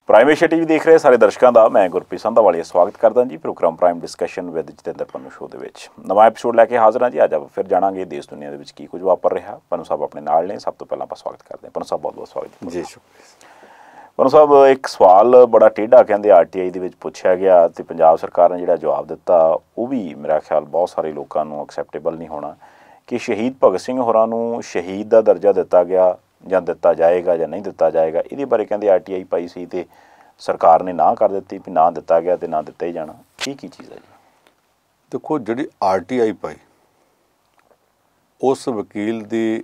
Prime Asia TV ਦੇਖ ਰਹੇ ਸਾਰੇ ਦਰਸ਼ਕਾਂ ਦਾ ਮੈਂ ਗੁਰਪ੍ਰੀਤ ਸੰਧਾਵਾਲੀਆ ਸਵਾਗਤ ਕਰਦਾ ji programme prime discussion with Jatinder Pannu show ਦੇ ਵਿੱਚ ਨਵਾਂ ਐਪੀਸੋਡ ਲੈ ਕੇ ਹਾਜ਼ਰ ਹਾਂ ਜੀ। ਅੱਜ ਆਪਾਂ ਫਿਰ ਜਾਣਾਂਗੇ ਦੇਸ਼ ਦੁਨੀਆ ਦੇ ਵਿੱਚ ਕੀ ਕੁਝ ਵਾਪਰ ਰਿਹਾ। ਪੰਨੂ ਸਾਹਿਬ ਆਪਣੇ ਨਾਲ ਨੇ। ਸਭ ਤੋਂ ਪਹਿਲਾਂ ਆਪਾਂ ਸਵਾਗਤ ਕਰਦੇ ਹਾਂ। ਪੰਨੂ ਸਾਹਿਬ ਬਹੁਤ ਬਹੁਤ ਸਵਾਗਤ ਜੀ। ਸ਼ੁਕਰੀਆ ਪੰਨੂ ਸਾਹਿਬ। ਇੱਕ ਸਵਾਲ ਬੜਾ ਟੇਢਾ ਕਹਿੰਦੇ RTI ਦੇ ਵਿੱਚ ਪੁੱਛਿਆ ਗਿਆ ਅਤੇ ਪੰਜਾਬ ਸਰਕਾਰ ਨੇ ਜਿਹੜਾ ਜਵਾਬ ਦਿੱਤਾ ਉਹ ਵੀ ਮੇਰਾ ਖਿਆਲ ਬਹੁਤ ਸਾਰੇ ਲੋਕਾਂ ਨੂੰ ਐਕਸੈਪਟੇਬਲ ਨਹੀਂ ਹੋਣਾ ਕਿ ਸ਼ਹੀਦ ਭਗਤ ਸਿੰਘ ਹੋਰਾਂ ਨੂੰ ਸ਼ਹੀਦ ਦਾ ਦਰਜਾ ਦਿੱਤਾ ਗਿਆ ਜਾਂ ਦਿੱਤਾ ਜਾਏਗਾ ਜਾਂ ਨਹੀਂ ਦਿੱਤਾ ਜਾਏਗਾ। ਇਹਦੇ ਬਾਰੇ ਕਹਿੰਦੇ RTI ਪਾਈ ਸੀ ਅਤੇ ਸਰਕਾਰ ਨੇ ਨਾ ਕਰ ਦਿੱਤੀ ਵੀ ਨਾ ਦਿੱਤਾ ਗਿਆ ਅਤੇ ਨਾ ਦਿੱਤਾ ਹੀ ਜਾਣਾ। ਕੀ ਚੀਜ਼ ਹੈ ਜੀ? ਦੇਖੋ, ਜਿਹੜੀ RTI ਪਾਈ ਉਸ ਵਕੀਲ ਦੀ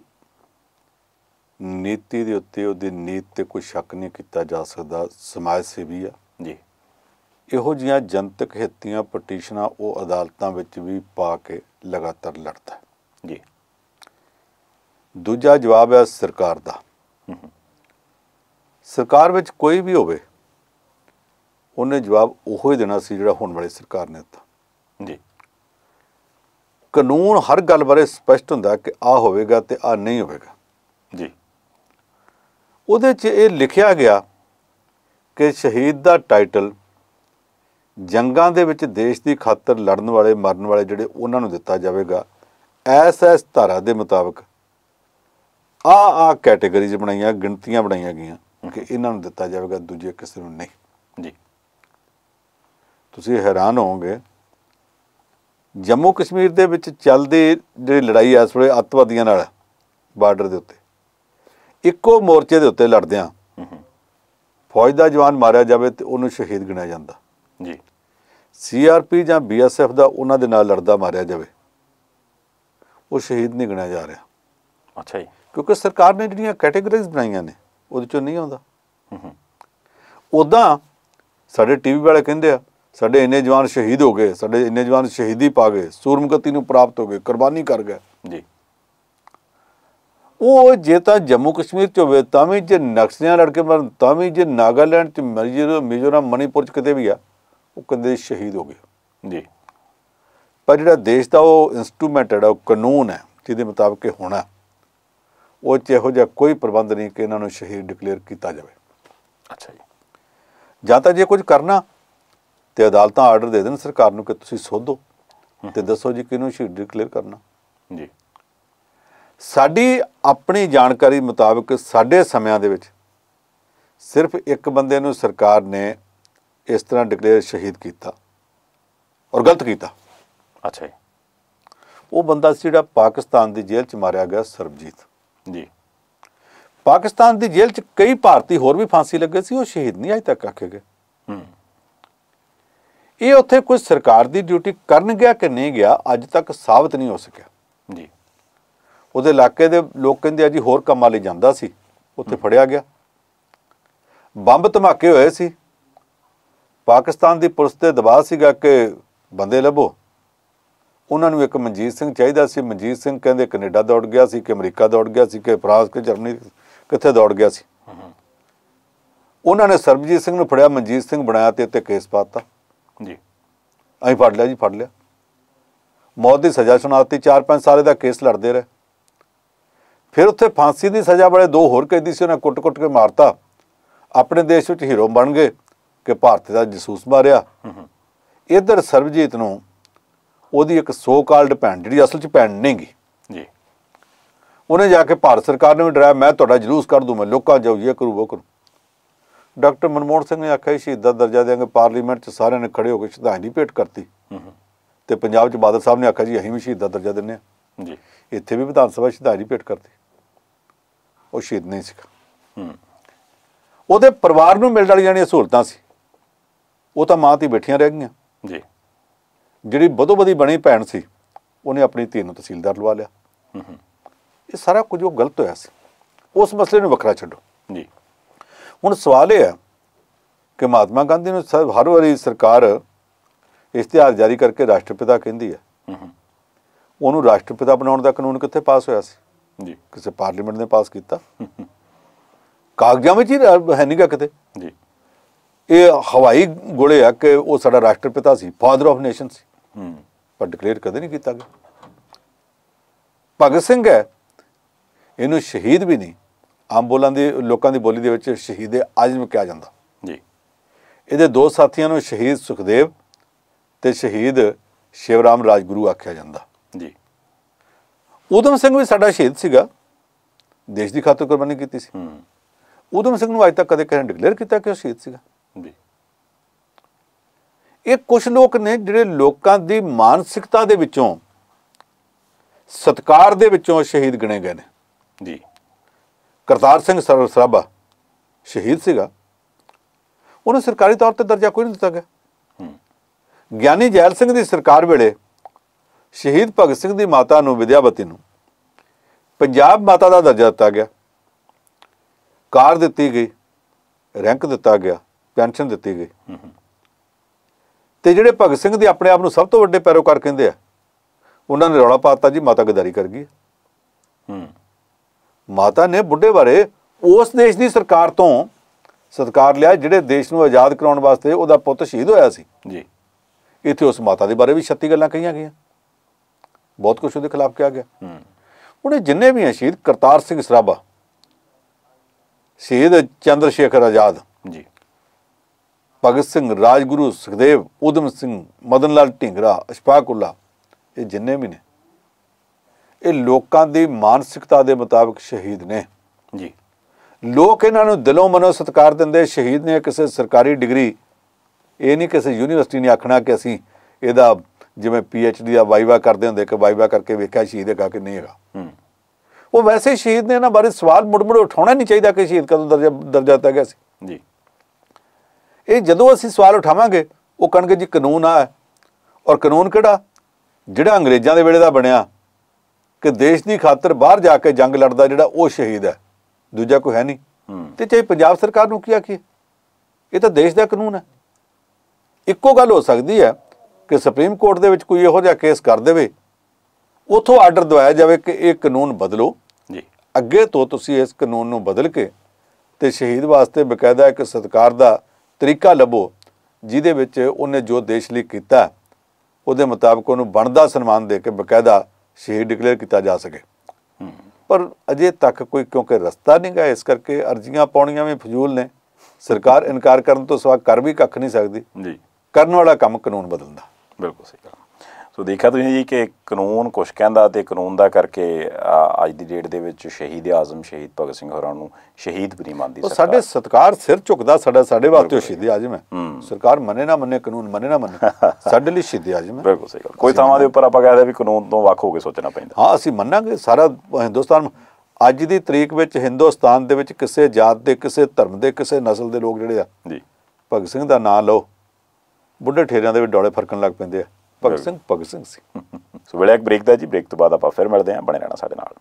ਨੀਤੀ ਦੇ ਉੱਤੇ ਉਹਦੀ ਨੀਤ 'ਤੇ ਕੋਈ ਸ਼ੱਕ ਨਹੀਂ ਕੀਤਾ ਜਾ ਸਕਦਾ। ਸਮਾਜ ਸੇਵੀ ਆ ਜੀ। ਇਹੋ ਜਿਹੀਆਂ ਜਨਤਕ ਹਿੱਤੀਆਂ ਪਟੀਸ਼ਨਾਂ ਉਹ ਅਦਾਲਤਾਂ ਵਿੱਚ ਵੀ ਪਾ ਕੇ ਲਗਾਤਾਰ ਲੜਦਾ ਜੀ। ਦੂਜਾ ਜਵਾਬ ਹੈ ਸਰਕਾਰ ਦਾ। ਸਰਕਾਰ ਵਿੱਚ ਕੋਈ ਵੀ ਹੋਵੇ ਉਹਨੇ ਜਵਾਬ ਉਹੋ ਹੀ ਦੇਣਾ ਸੀ ਜਿਹੜਾ ਹੁਣ ਵਾਲੀ ਸਰਕਾਰ ਨੇ ਦਿੱਤਾ ਜੀ। ਕਾਨੂੰਨ ਹਰ ਗੱਲ ਬਾਰੇ ਸਪਸ਼ਟ ਹੁੰਦਾ ਕਿ ਆਹ ਹੋਵੇਗਾ ਤੇ ਆਹ ਨਹੀਂ ਹੋਵੇਗਾ ਜੀ। ਉਹਦੇ 'ਚ ਇਹ ਲਿਖਿਆ ਗਿਆ ਕਿ ਸ਼ਹੀਦ ਦਾ ਟਾਈਟਲ ਜੰਗਾਂ ਦੇ ਵਿੱਚ ਦੇਸ਼ ਦੀ ਖਾਤਰ ਲੜਨ ਵਾਲੇ ਮਰਨ ਵਾਲੇ ਜਿਹੜੇ ਉਹਨਾਂ ਨੂੰ ਦਿੱਤਾ ਜਾਵੇਗਾ। ਐਸ ਧਾਰਾ ਦੇ ਮੁਤਾਬਕ ਆਹ ਕੈਟੇਗਰੀਜ਼ ਬਣਾਈਆਂ, ਗਿਣਤੀਆਂ ਬਣਾਈਆਂ ਗਈਆਂ ਕਿ ਇਹਨਾਂ ਨੂੰ ਦਿੱਤਾ ਜਾਵੇਗਾ, ਦੂਜੇ ਕਿਸੇ ਨੂੰ ਨਹੀਂ ਜੀ। ਤੁਸੀਂ ਹੈਰਾਨ ਹੋਵੋਗੇ, ਜੰਮੂ ਕਸ਼ਮੀਰ ਦੇ ਵਿੱਚ ਚੱਲਦੀ ਜਿਹੜੀ ਲੜਾਈ ਇਸ ਵੇਲੇ ਅੱਤਵਾਦੀਆਂ ਨਾਲ ਬਾਰਡਰ ਦੇ ਉੱਤੇ ਇੱਕੋ ਮੋਰਚੇ ਦੇ ਉੱਤੇ ਲੜਦਿਆਂ ਫੌਜ ਦਾ ਜਵਾਨ ਮਾਰਿਆ ਜਾਵੇ ਤੇ ਉਹਨੂੰ ਸ਼ਹੀਦ ਗਿਣਿਆ ਜਾਂਦਾ ਜੀ। CRP ਜਾਂ BSF ਦਾ ਉਹਨਾਂ ਦੇ ਨਾਲ ਲੜਦਾ ਮਾਰਿਆ ਜਾਵੇ ਉਹ ਸ਼ਹੀਦ ਨਹੀਂ ਗਿਣਿਆ ਜਾ ਰਿਹਾ। ਅੱਛਾ ਜੀ। ਕਿਉਂਕਿ ਸਰਕਾਰ ਨੇ ਜਿਹੜੀਆਂ ਕੈਟੇਗਰੀਜ਼ ਬਣਾਈਆਂ ਨੇ ਉਹਦੇ 'ਚੋਂ ਨਹੀਂ ਆਉਂਦਾ। ਉੱਦਾਂ ਸਾਡੇ TV ਵਾਲੇ ਕਹਿੰਦੇ ਆ ਸਾਡੇ ਇੰਨੇ ਜਵਾਨ ਸ਼ਹੀਦ ਹੋ ਗਏ, ਸਾਡੇ ਇੰਨੇ ਜਵਾਨ ਸ਼ਹੀਦੀ ਪਾ ਗਏ, ਸੂਰਮਗਤੀ ਨੂੰ ਪ੍ਰਾਪਤ ਹੋ ਗਏ, ਕੁਰਬਾਨੀ ਕਰ ਗਏ ਜੀ। ਉਹ ਜੇ ਤਾਂ ਜੰਮੂ ਕਸ਼ਮੀਰ 'ਚ ਹੋਵੇ ਤਾਂ ਵੀ, ਜੇ ਨਕਸਲੀਆਂ ਲੜ ਕੇ ਮਰਨ ਤਾਂ ਵੀ, ਜੇ ਨਾਗਾਲੈਂਡ 'ਚ ਮਿਜ਼ੋਰਮ ਮਣੀਪੁਰ 'ਚ ਕਿਤੇ ਵੀ ਆ ਉਹ ਕਦੇ ਸ਼ਹੀਦ ਹੋ ਗਏ ਜੀ। ਪਰ ਜਿਹੜਾ ਦੇਸ਼ ਦਾ ਉਹ ਇੰਸਟਰੂਮੈਂਟ ਹੈ, ਉਹ ਕਾਨੂੰਨ ਹੈ ਜਿਹਦੇ ਮੁਤਾਬਕ ਹੋਣਾ, ਉਹ 'ਚ ਇਹੋ ਜਿਹਾ ਕੋਈ ਪ੍ਰਬੰਧ ਨਹੀਂ ਕਿ ਇਹਨਾਂ ਨੂੰ ਸ਼ਹੀਦ ਡਿਕਲੇਅਰ ਕੀਤਾ ਜਾਵੇ। ਅੱਛਾ ਜੀ। ਜਾਂ ਤਾਂ ਜੇ ਕੁਝ ਕਰਨਾ ਤੇ ਅਦਾਲਤਾਂ ਆਰਡਰ ਦੇ ਦੇਣ ਸਰਕਾਰ ਨੂੰ ਕਿ ਤੁਸੀਂ ਸੋਧੋ ਤੇ ਦੱਸੋ ਜੀ ਕਿਹਨੂੰ ਸ਼ਹੀਦ ਡਿਕਲੇਅਰ ਕਰਨਾ ਜੀ। ਸਾਡੀ ਆਪਣੀ ਜਾਣਕਾਰੀ ਮੁਤਾਬਕ ਸਾਡੇ ਸਮਿਆਂ ਦੇ ਵਿੱਚ ਸਿਰਫ ਇੱਕ ਬੰਦੇ ਨੂੰ ਸਰਕਾਰ ਨੇ ਇਸ ਤਰ੍ਹਾਂ ਡਿਕਲੇਅਰ ਸ਼ਹੀਦ ਕੀਤਾ ਔਰ ਗਲਤ ਕੀਤਾ। ਅੱਛਾ ਜੀ। ਉਹ ਬੰਦਾ ਸੀ ਜਿਹੜਾ ਪਾਕਿਸਤਾਨ ਦੀ ਜੇਲ੍ਹ 'ਚ ਮਾਰਿਆ ਗਿਆ, ਸਰਬਜੀਤ ਜੀ। ਪਾਕਿਸਤਾਨ ਦੀ ਜੇਲ੍ਹ 'ਚ ਕਈ ਭਾਰਤੀ ਹੋਰ ਵੀ ਫਾਂਸੀ ਲੱਗੇ ਸੀ, ਉਹ ਸ਼ਹੀਦ ਨਹੀਂ ਅਜੇ ਤੱਕ ਆਖੇ ਗਏ। ਇਹ ਉੱਥੇ ਕੋਈ ਸਰਕਾਰ ਦੀ ਡਿਊਟੀ ਕਰਨ ਗਿਆ ਕਿ ਨਹੀਂ ਗਿਆ ਅੱਜ ਤੱਕ ਸਾਬਤ ਨਹੀਂ ਹੋ ਸਕਿਆ ਜੀ। ਉਹਦੇ ਇਲਾਕੇ ਦੇ ਲੋਕ ਕਹਿੰਦੇ ਆ ਜੀ ਹੋਰ ਕੰਮਾਂ ਲਈ ਜਾਂਦਾ ਸੀ, ਉੱਥੇ ਫੜਿਆ ਗਿਆ। ਬੰਬ ਧਮਾਕੇ ਹੋਏ ਸੀ, ਪਾਕਿਸਤਾਨ ਦੀ ਪੁਲਿਸ ਤੇ ਦਬਾਅ ਸੀਗਾ ਕਿ ਬੰਦੇ ਲੱਭੋ। ਉਹਨਾਂ ਨੂੰ ਇੱਕ ਮਨਜੀਤ ਸਿੰਘ ਚਾਹੀਦਾ ਸੀ। ਮਨਜੀਤ ਸਿੰਘ ਕਹਿੰਦੇ ਕੈਨੇਡਾ ਦੌੜ ਗਿਆ ਸੀ ਕਿ ਅਮਰੀਕਾ ਦੌੜ ਗਿਆ ਸੀ ਕਿ ਫਰਾਂਸ ਕਿ ਜਰਮਨੀ ਕਿੱਥੇ ਦੌੜ ਗਿਆ ਸੀ। ਉਹਨਾਂ ਨੇ ਸਰਬਜੀਤ ਸਿੰਘ ਨੂੰ ਫੜਿਆ, ਮਨਜੀਤ ਸਿੰਘ ਬਣਾਇਆ ਤੇ ਉੱਤੇ ਕੇਸ ਪਾਤਾ ਜੀ। ਅਸੀਂ ਫੜ ਲਿਆ ਜੀ, ਫੜ ਲਿਆ, ਮੌਤ ਦੀ ਸਜ਼ਾ ਸੁਣਾਤੀ। 4-5 ਸਾਲ ਦਾ ਕੇਸ ਲੜਦੇ ਰਹੇ। ਫਿਰ ਉੱਥੇ ਫਾਂਸੀ ਦੀ ਸਜ਼ਾ ਵਾਲੇ 2 ਹੋਰ ਕੈਦੀ ਸੀ, ਉਹਨਾਂ ਕੁੱਟ-ਕੁੱਟ ਕੇ ਮਾਰਤਾ। ਆਪਣੇ ਦੇਸ਼ ਵਿੱਚ ਹੀਰੋ ਬਣ ਗਏ ਕਿ ਭਾਰਤ ਦਾ ਜਸੂਸ ਮਾਰਿਆ। ਇੱਧਰ ਸਰਬਜੀਤ ਨੂੰ ਉਹਦੀ ਇੱਕ ਸੋ ਕਾਲਡ ਭੈਣ, ਜਿਹੜੀ ਅਸਲ 'ਚ ਭੈਣ ਨਹੀਂ ਗੀ ਜੀ, ਉਹਨੇ ਜਾ ਕੇ ਭਾਰਤ ਸਰਕਾਰ ਨੂੰ ਵੀ ਡਰਾਇਆ, ਮੈਂ ਤੁਹਾਡਾ ਜਲੂਸ ਕਰ ਦੂੰ, ਮੈਂ ਲੋਕਾਂ ਜਾਊ ਇਹ ਕਰੂ ਉਹ ਕਰੂ। ਡਾਕਟਰ ਮਨਮੋਹਨ ਸਿੰਘ ਨੇ ਆਖਿਆ ਸ਼ਹੀਦ ਦਾ ਦਰਜਾ ਦੇਵਾਂਗੇ। ਪਾਰਲੀਮੈਂਟ 'ਚ ਸਾਰਿਆਂ ਨੇ ਖੜੇ ਹੋ ਕੇ ਸ਼ਰਧਾਂਜਲੀ ਭੇਟ ਕਰਤੀ ਤੇ ਪੰਜਾਬ 'ਚ ਬਾਦਲ ਸਾਹਿਬ ਨੇ ਆਖਿਆ ਜੀ ਅਸੀਂ ਵੀ ਸ਼ਹੀਦ ਦਾ ਦਰਜਾ ਦਿੰਦੇ ਹਾਂ ਜੀ। ਇੱਥੇ ਵੀ ਵਿਧਾਨ ਸਭਾ ਸ਼ਰਧਾਂਜਲੀ ਭੇਟ ਕਰਤੀ। ਉਹ ਸ਼ਹੀਦ ਨਹੀਂ ਸੀਗਾ। ਉਹਦੇ ਪਰਿਵਾਰ ਨੂੰ ਮਿਲਣ ਵਾਲੀਆਂ ਜਿਹੜੀਆਂ ਸਹੂਲਤਾਂ ਸੀ ਉਹ ਤਾਂ ਮਾਂ ਧੀ ਬੈਠੀਆਂ ਰਹਿ ਗਈਆਂ ਜੀ। ਜਿਹੜੀ ਬਦੋ ਬਦੀ ਬਣੀ ਭੈਣ ਸੀ ਉਹਨੇ ਆਪਣੀ ਧੀ ਨੂੰ ਤਹਿਸੀਲਦਾਰ ਲਵਾ ਲਿਆ। ਇਹ ਸਾਰਾ ਕੁਝ ਉਹ ਗਲਤ ਹੋਇਆ ਸੀ। ਉਸ ਮਸਲੇ ਨੂੰ ਵੱਖਰਾ ਛੱਡੋ ਜੀ। ਹੁਣ ਸਵਾਲ ਇਹ ਹੈ ਕਿ ਮਹਾਤਮਾ ਗਾਂਧੀ ਨੂੰ ਹਰ ਵਾਰੀ ਸਰਕਾਰ ਇਸ਼ਤਿਹਾਰ ਜਾਰੀ ਕਰਕੇ ਰਾਸ਼ਟਰਪਿਤਾ ਕਹਿੰਦੀ ਹੈ। ਉਹਨੂੰ ਰਾਸ਼ਟਰਪਿਤਾ ਬਣਾਉਣ ਦਾ ਕਾਨੂੰਨ ਕਿੱਥੇ ਪਾਸ ਹੋਇਆ ਸੀ ਜੀ? ਕਿਸੇ ਪਾਰਲੀਮੈਂਟ ਨੇ ਪਾਸ ਕੀਤਾ, ਕਾਗਜ਼ਾਂ ਵਿੱਚ ਹੀ ਹੈ ਨਹੀਂ ਗਾ ਕਿਤੇ ਜੀ। ਇਹ ਹਵਾਈ ਗੋਲੇ ਆ ਕਿ ਉਹ ਸਾਡਾ ਰਾਸ਼ਟਰਪਿਤਾ ਸੀ, ਫਾਦਰ ਆਫ ਨੇਸ਼ਨ ਸੀ, ਪਰ ਡਿਕਲੇਅਰ ਕਦੇ ਨਹੀਂ ਕੀਤਾ ਗਿਆ। ਭਗਤ ਸਿੰਘ ਹੈ, ਇਹਨੂੰ ਸ਼ਹੀਦ ਵੀ ਨਹੀਂ, ਆਮ ਲੋਕਾਂ ਦੀ ਬੋਲੀ ਦੇ ਵਿੱਚ ਸ਼ਹੀਦ-ਏ-ਆਜ਼ਮ ਕਿਹਾ ਜਾਂਦਾ ਜੀ। ਇਹਦੇ ਦੋ ਸਾਥੀਆਂ ਨੂੰ ਸ਼ਹੀਦ ਸੁਖਦੇਵ ਤੇ ਸ਼ਹੀਦ ਸ਼ਿਵਰਾਮ ਰਾਜਗੁਰੂ ਆਖਿਆ ਜਾਂਦਾ ਜੀ। ਊਧਮ ਸਿੰਘ ਵੀ ਸਾਡਾ ਸ਼ਹੀਦ ਸੀਗਾ, ਦੇਸ਼ ਦੀ ਖਾਤਰ ਕੁਰਬਾਨੀ ਕੀਤੀ ਸੀ। ਊਧਮ ਸਿੰਘ ਨੂੰ ਅੱਜ ਤੱਕ ਕਦੇ ਕਿਸੇ ਨੇ ਡਿਕਲੇਅਰ ਕੀਤਾ ਕਿ ਉਹ ਸ਼ਹੀਦ ਸੀਗਾ ਜੀ। ਇਹ ਕੁਝ ਲੋਕ ਨੇ ਜਿਹੜੇ ਲੋਕਾਂ ਦੀ ਮਾਨਸਿਕਤਾ ਦੇ ਵਿੱਚੋਂ, ਸਤਿਕਾਰ ਦੇ ਵਿੱਚੋਂ ਸ਼ਹੀਦ ਗਿਣੇ ਗਏ ਨੇ ਜੀ। ਕਰਤਾਰ ਸਿੰਘ ਸਰਾਭਾ ਸ਼ਹੀਦ ਸੀਗਾ, ਉਹਨੂੰ ਸਰਕਾਰੀ ਤੌਰ ਤੇ ਦਰਜਾ ਕੋਈ ਨਹੀਂ ਦਿੱਤਾ ਗਿਆ। ਗਿਆਨੀ ਜੈਲ ਸਿੰਘ ਦੀ ਸਰਕਾਰ ਵੇਲੇ ਸ਼ਹੀਦ ਭਗਤ ਸਿੰਘ ਦੀ ਮਾਤਾ ਨੂੰ, ਵਿਦਿਆਵਤੀ ਨੂੰ, ਪੰਜਾਬ ਮਾਤਾ ਦਾ ਦਰਜਾ ਦਿੱਤਾ ਗਿਆ, ਕਾਰ ਦਿੱਤੀ ਗਈ, ਰੈਂਕ ਦਿੱਤਾ ਗਿਆ, ਪੈਨਸ਼ਨ ਦਿੱਤੀ ਗਈ। ਤੇ ਜਿਹੜੇ ਭਗਤ ਸਿੰਘ ਦੇ ਆਪਣੇ ਆਪ ਨੂੰ ਸਭ ਤੋਂ ਵੱਡੇ ਪੈਰੋਕਾਰ ਕਹਿੰਦੇ ਆ, ਉਹਨਾਂ ਨੇ ਰੌਲਾ ਪਾਤਾ ਜੀ ਮਾਤਾ ਗਦਾਰੀ ਕਰ ਗਈ। ਮਾਤਾ ਨੇ ਬੁੱਢੇ ਬਾਰੇ ਉਸ ਦੇਸ਼ ਦੀ ਸਰਕਾਰ ਤੋਂ ਸਤਿਕਾਰ ਲਿਆ ਜਿਹੜੇ ਦੇਸ਼ ਨੂੰ ਆਜ਼ਾਦ ਕਰਾਉਣ ਵਾਸਤੇ ਉਹਦਾ ਪੁੱਤ ਸ਼ਹੀਦ ਹੋਇਆ ਸੀ ਜੀ। ਇੱਥੇ ਉਸ ਮਾਤਾ ਦੇ ਬਾਰੇ ਵੀ 36 ਗੱਲਾਂ ਕਹੀਆਂ ਗਈਆਂ, ਬਹੁਤ ਕੁਝ ਉਹਦੇ ਖਿਲਾਫ ਕਿਹਾ ਗਿਆ। ਉਹਨੇ ਜਿੰਨੇ ਵੀ ਹੈ ਸ਼ਹੀਦ, ਕਰਤਾਰ ਸਿੰਘ ਸਰਾਭਾ, ਸ਼ਹੀਦ ਚੰਦਰ ਸ਼ੇਖਰ ਆਜ਼ਾਦ ਜੀ, ਭਗਤ ਸਿੰਘ, ਰਾਜਗੁਰੂ, ਸੁਖਦੇਵ, ਊਧਮ ਸਿੰਘ, ਮਦਨ ਲਾਲ ਢੀਂਗਰਾ, ਅਸ਼ਫਾਕ ਉੱਲਾ, ਇਹ ਜਿੰਨੇ ਵੀ ਨੇ ਇਹ ਲੋਕਾਂ ਦੀ ਮਾਨਸਿਕਤਾ ਦੇ ਮੁਤਾਬਕ ਸ਼ਹੀਦ ਨੇ ਜੀ। ਲੋਕ ਇਹਨਾਂ ਨੂੰ ਦਿਲੋਂ ਮਨੋਂ ਸਤਿਕਾਰ ਦਿੰਦੇ। ਸ਼ਹੀਦ ਨੇ ਕਿਸੇ ਸਰਕਾਰੀ ਡਿਗਰੀ, ਇਹ ਨਹੀਂ ਕਿਸੇ ਯੂਨੀਵਰਸਿਟੀ ਨੇ ਆਖਣਾ ਕਿ ਅਸੀਂ ਇਹਦਾ ਜਿਵੇਂ PhD ਦਾ ਵਾਈਵਾ ਕਰਦੇ ਹੁੰਦੇ ਕਿ ਵਾਈਵਾ ਕਰਕੇ ਵੇਖਿਆ ਸ਼ਹੀਦ ਹੈਗਾ ਕਿ ਨਹੀਂ ਹੈਗਾ। ਉਹ ਵੈਸੇ ਸ਼ਹੀਦ ਨੇ, ਇਹਨਾਂ ਬਾਰੇ ਸਵਾਲ ਮੁੜ ਉਠਾਉਣਾ ਨਹੀਂ ਚਾਹੀਦਾ ਕਿ ਸ਼ਹੀਦ ਕਦੋਂ ਦਰਜਾ ਦਿੱਤਾ ਗਿਆ ਸੀ ਜੀ। ਇਹ ਜਦੋਂ ਅਸੀਂ ਸਵਾਲ ਉਠਾਵਾਂਗੇ ਉਹ ਕਹਿਣਗੇ ਜੀ ਕਾਨੂੰਨ ਆ, ਔਰ ਕਾਨੂੰਨ ਕਿਹੜਾ? ਜਿਹੜਾ ਅੰਗਰੇਜ਼ਾਂ ਦੇ ਵੇਲੇ ਦਾ ਬਣਿਆ ਕਿ ਦੇਸ਼ ਦੀ ਖਾਤਰ ਬਾਹਰ ਜਾ ਕੇ ਜੰਗ ਲੜਦਾ ਜਿਹੜਾ ਉਹ ਸ਼ਹੀਦ ਹੈ, ਦੂਜਾ ਕੋਈ ਹੈ ਨਹੀਂ। ਤੇ ਚਾਹੇ ਪੰਜਾਬ ਸਰਕਾਰ ਨੂੰ ਕੀ ਆਖੀਏ, ਇਹ ਤਾਂ ਦੇਸ਼ ਦਾ ਕਾਨੂੰਨ ਹੈ। ਇੱਕੋ ਗੱਲ ਹੋ ਸਕਦੀ ਹੈ ਕਿ ਸੁਪਰੀਮ ਕੋਰਟ ਦੇ ਵਿੱਚ ਕੋਈ ਇਹੋ ਜਿਹਾ ਕੇਸ ਕਰ ਦੇਵੇ, ਉੱਥੋਂ ਆਰਡਰ ਦਵਾਇਆ ਜਾਵੇ ਕਿ ਇਹ ਕਾਨੂੰਨ ਬਦਲੋ ਜੀ, ਅੱਗੇ ਤੋਂ ਤੁਸੀਂ ਇਸ ਕਾਨੂੰਨ ਨੂੰ ਬਦਲ ਕੇ ਤੇ ਸ਼ਹੀਦ ਵਾਸਤੇ ਬਕਾਇਦਾ ਇੱਕ ਸਤਿਕਾਰ ਦਾ ਤਰੀਕਾ ਲੱਭੋ, ਜਿਹਦੇ ਵਿੱਚ ਉਹਨੇ ਜੋ ਦੇਸ਼ ਲਈ ਕੀਤਾ ਉਹਦੇ ਮੁਤਾਬਕ ਉਹਨੂੰ ਬਣਦਾ ਸਨਮਾਨ ਦੇ ਕੇ ਬਕਾਇਦਾ ਸ਼ਹੀਦ ਡਿਕਲੇਅਰ ਕੀਤਾ ਜਾ ਸਕੇ। ਪਰ ਅਜੇ ਤੱਕ ਕੋਈ ਕਿਉਂਕਿ ਰਸਤਾ ਨਹੀਂ ਗਾ, ਇਸ ਕਰਕੇ ਅਰਜ਼ੀਆਂ ਪਾਉਣੀਆਂ ਵੀ ਫਜ਼ੂਲ ਨੇ। ਸਰਕਾਰ ਇਨਕਾਰ ਕਰਨ ਤੋਂ ਸਿਵਾ ਕਰ ਵੀ ਕੱਖ ਨਹੀਂ ਸਕਦੀ ਜੀ। ਕਰਨ ਵਾਲਾ ਕੰਮ ਕਾਨੂੰਨ ਬਦਲਣ ਦਾ। ਬਿਲਕੁਲ ਸਹੀ ਗੱਲ। ਸੋ ਦੇਖਿਆ ਤੁਸੀਂ ਜੀ ਕਿ ਕਾਨੂੰਨ ਕੁਛ ਕਹਿੰਦਾ ਤੇ ਕਾਨੂੰਨ ਦਾ ਕਰਕੇ ਅੱਜ ਦੀ ਡੇਟ ਦੇ ਵਿੱਚ ਸ਼ਹੀਦ ਆਜ਼ਮ ਸ਼ਹੀਦ ਭਗਤ ਸਿੰਘ ਹੋਰਾਂ ਨੂੰ ਸ਼ਹੀਦ ਵੀ ਨਹੀਂ ਮੰਨਦੀ ਸਰਕਾਰ। ਸਾਡੇ ਸਤਿਕਾਰ ਸਿਰ ਝੁਕਦਾ, ਸਾਡੇ ਵਾਸਤੇ ਉਹ ਸ਼ਹੀਦ ਆਜ਼ਮ ਹੈ। ਸਰਕਾਰ ਮੰਨੇ ਨਾ ਮੰਨੇ, ਕਾਨੂੰਨ ਮੰਨੇ ਨਾ ਮੰਨੇ, ਸਾਡੇ ਲਈ ਸ਼ਹੀਦ ਆਜ਼ਮ ਹੈ। ਬਿਲਕੁਲ ਸਹੀ ਗੱਲ। ਕੋਈ ਥਾਵਾਂ ਦੇ ਉੱਪਰ ਆਪਾਂ ਕਹਿੰਦੇ ਵੀ ਕਾਨੂੰਨ ਤੋਂ ਵੱਖ ਹੋ ਕੇ ਸੋਚਣਾ ਪੈਂਦਾ। ਹਾਂ, ਅਸੀਂ ਮੰਨਾਂਗੇ ਸਾਰਾ ਹਿੰਦੁਸਤਾਨ। ਅੱਜ ਦੀ ਤਰੀਕ ਵਿੱਚ ਹਿੰਦੁਸਤਾਨ ਦੇ ਵਿੱਚ ਕਿਸੇ ਜਾਤ ਦੇ, ਕਿਸੇ ਧਰਮ ਦੇ, ਕਿਸੇ ਨਸਲ ਦੇ ਲੋਕ ਜਿਹੜੇ ਆ ਜੀ, ਭਗਤ ਸਿੰਘ ਦਾ ਨਾਂ ਲਓ, ਬੁੱਢੇ ਠੇਰਿਆਂ ਦੇ ਵੀ ਡੋਲੇ ਫਰਕਣ ਲੱਗ ਪੈਂਦੇ ਆ। ਭਗਤ ਸਿੰਘ ਭਗਤ ਸਿੰਘ ਸੀ। ਸੋ ਵੇਲੇ ਇੱਕ ਬ੍ਰੇਕ ਦਾ ਜੀ, ਬ੍ਰੇਕ ਤੋਂ ਬਾਅਦ ਆਪਾਂ ਫਿਰ ਮਿਲਦੇ ਹਾਂ। ਬਣੇ ਰਹਿਣਾ ਸਾਡੇ ਨਾਲ।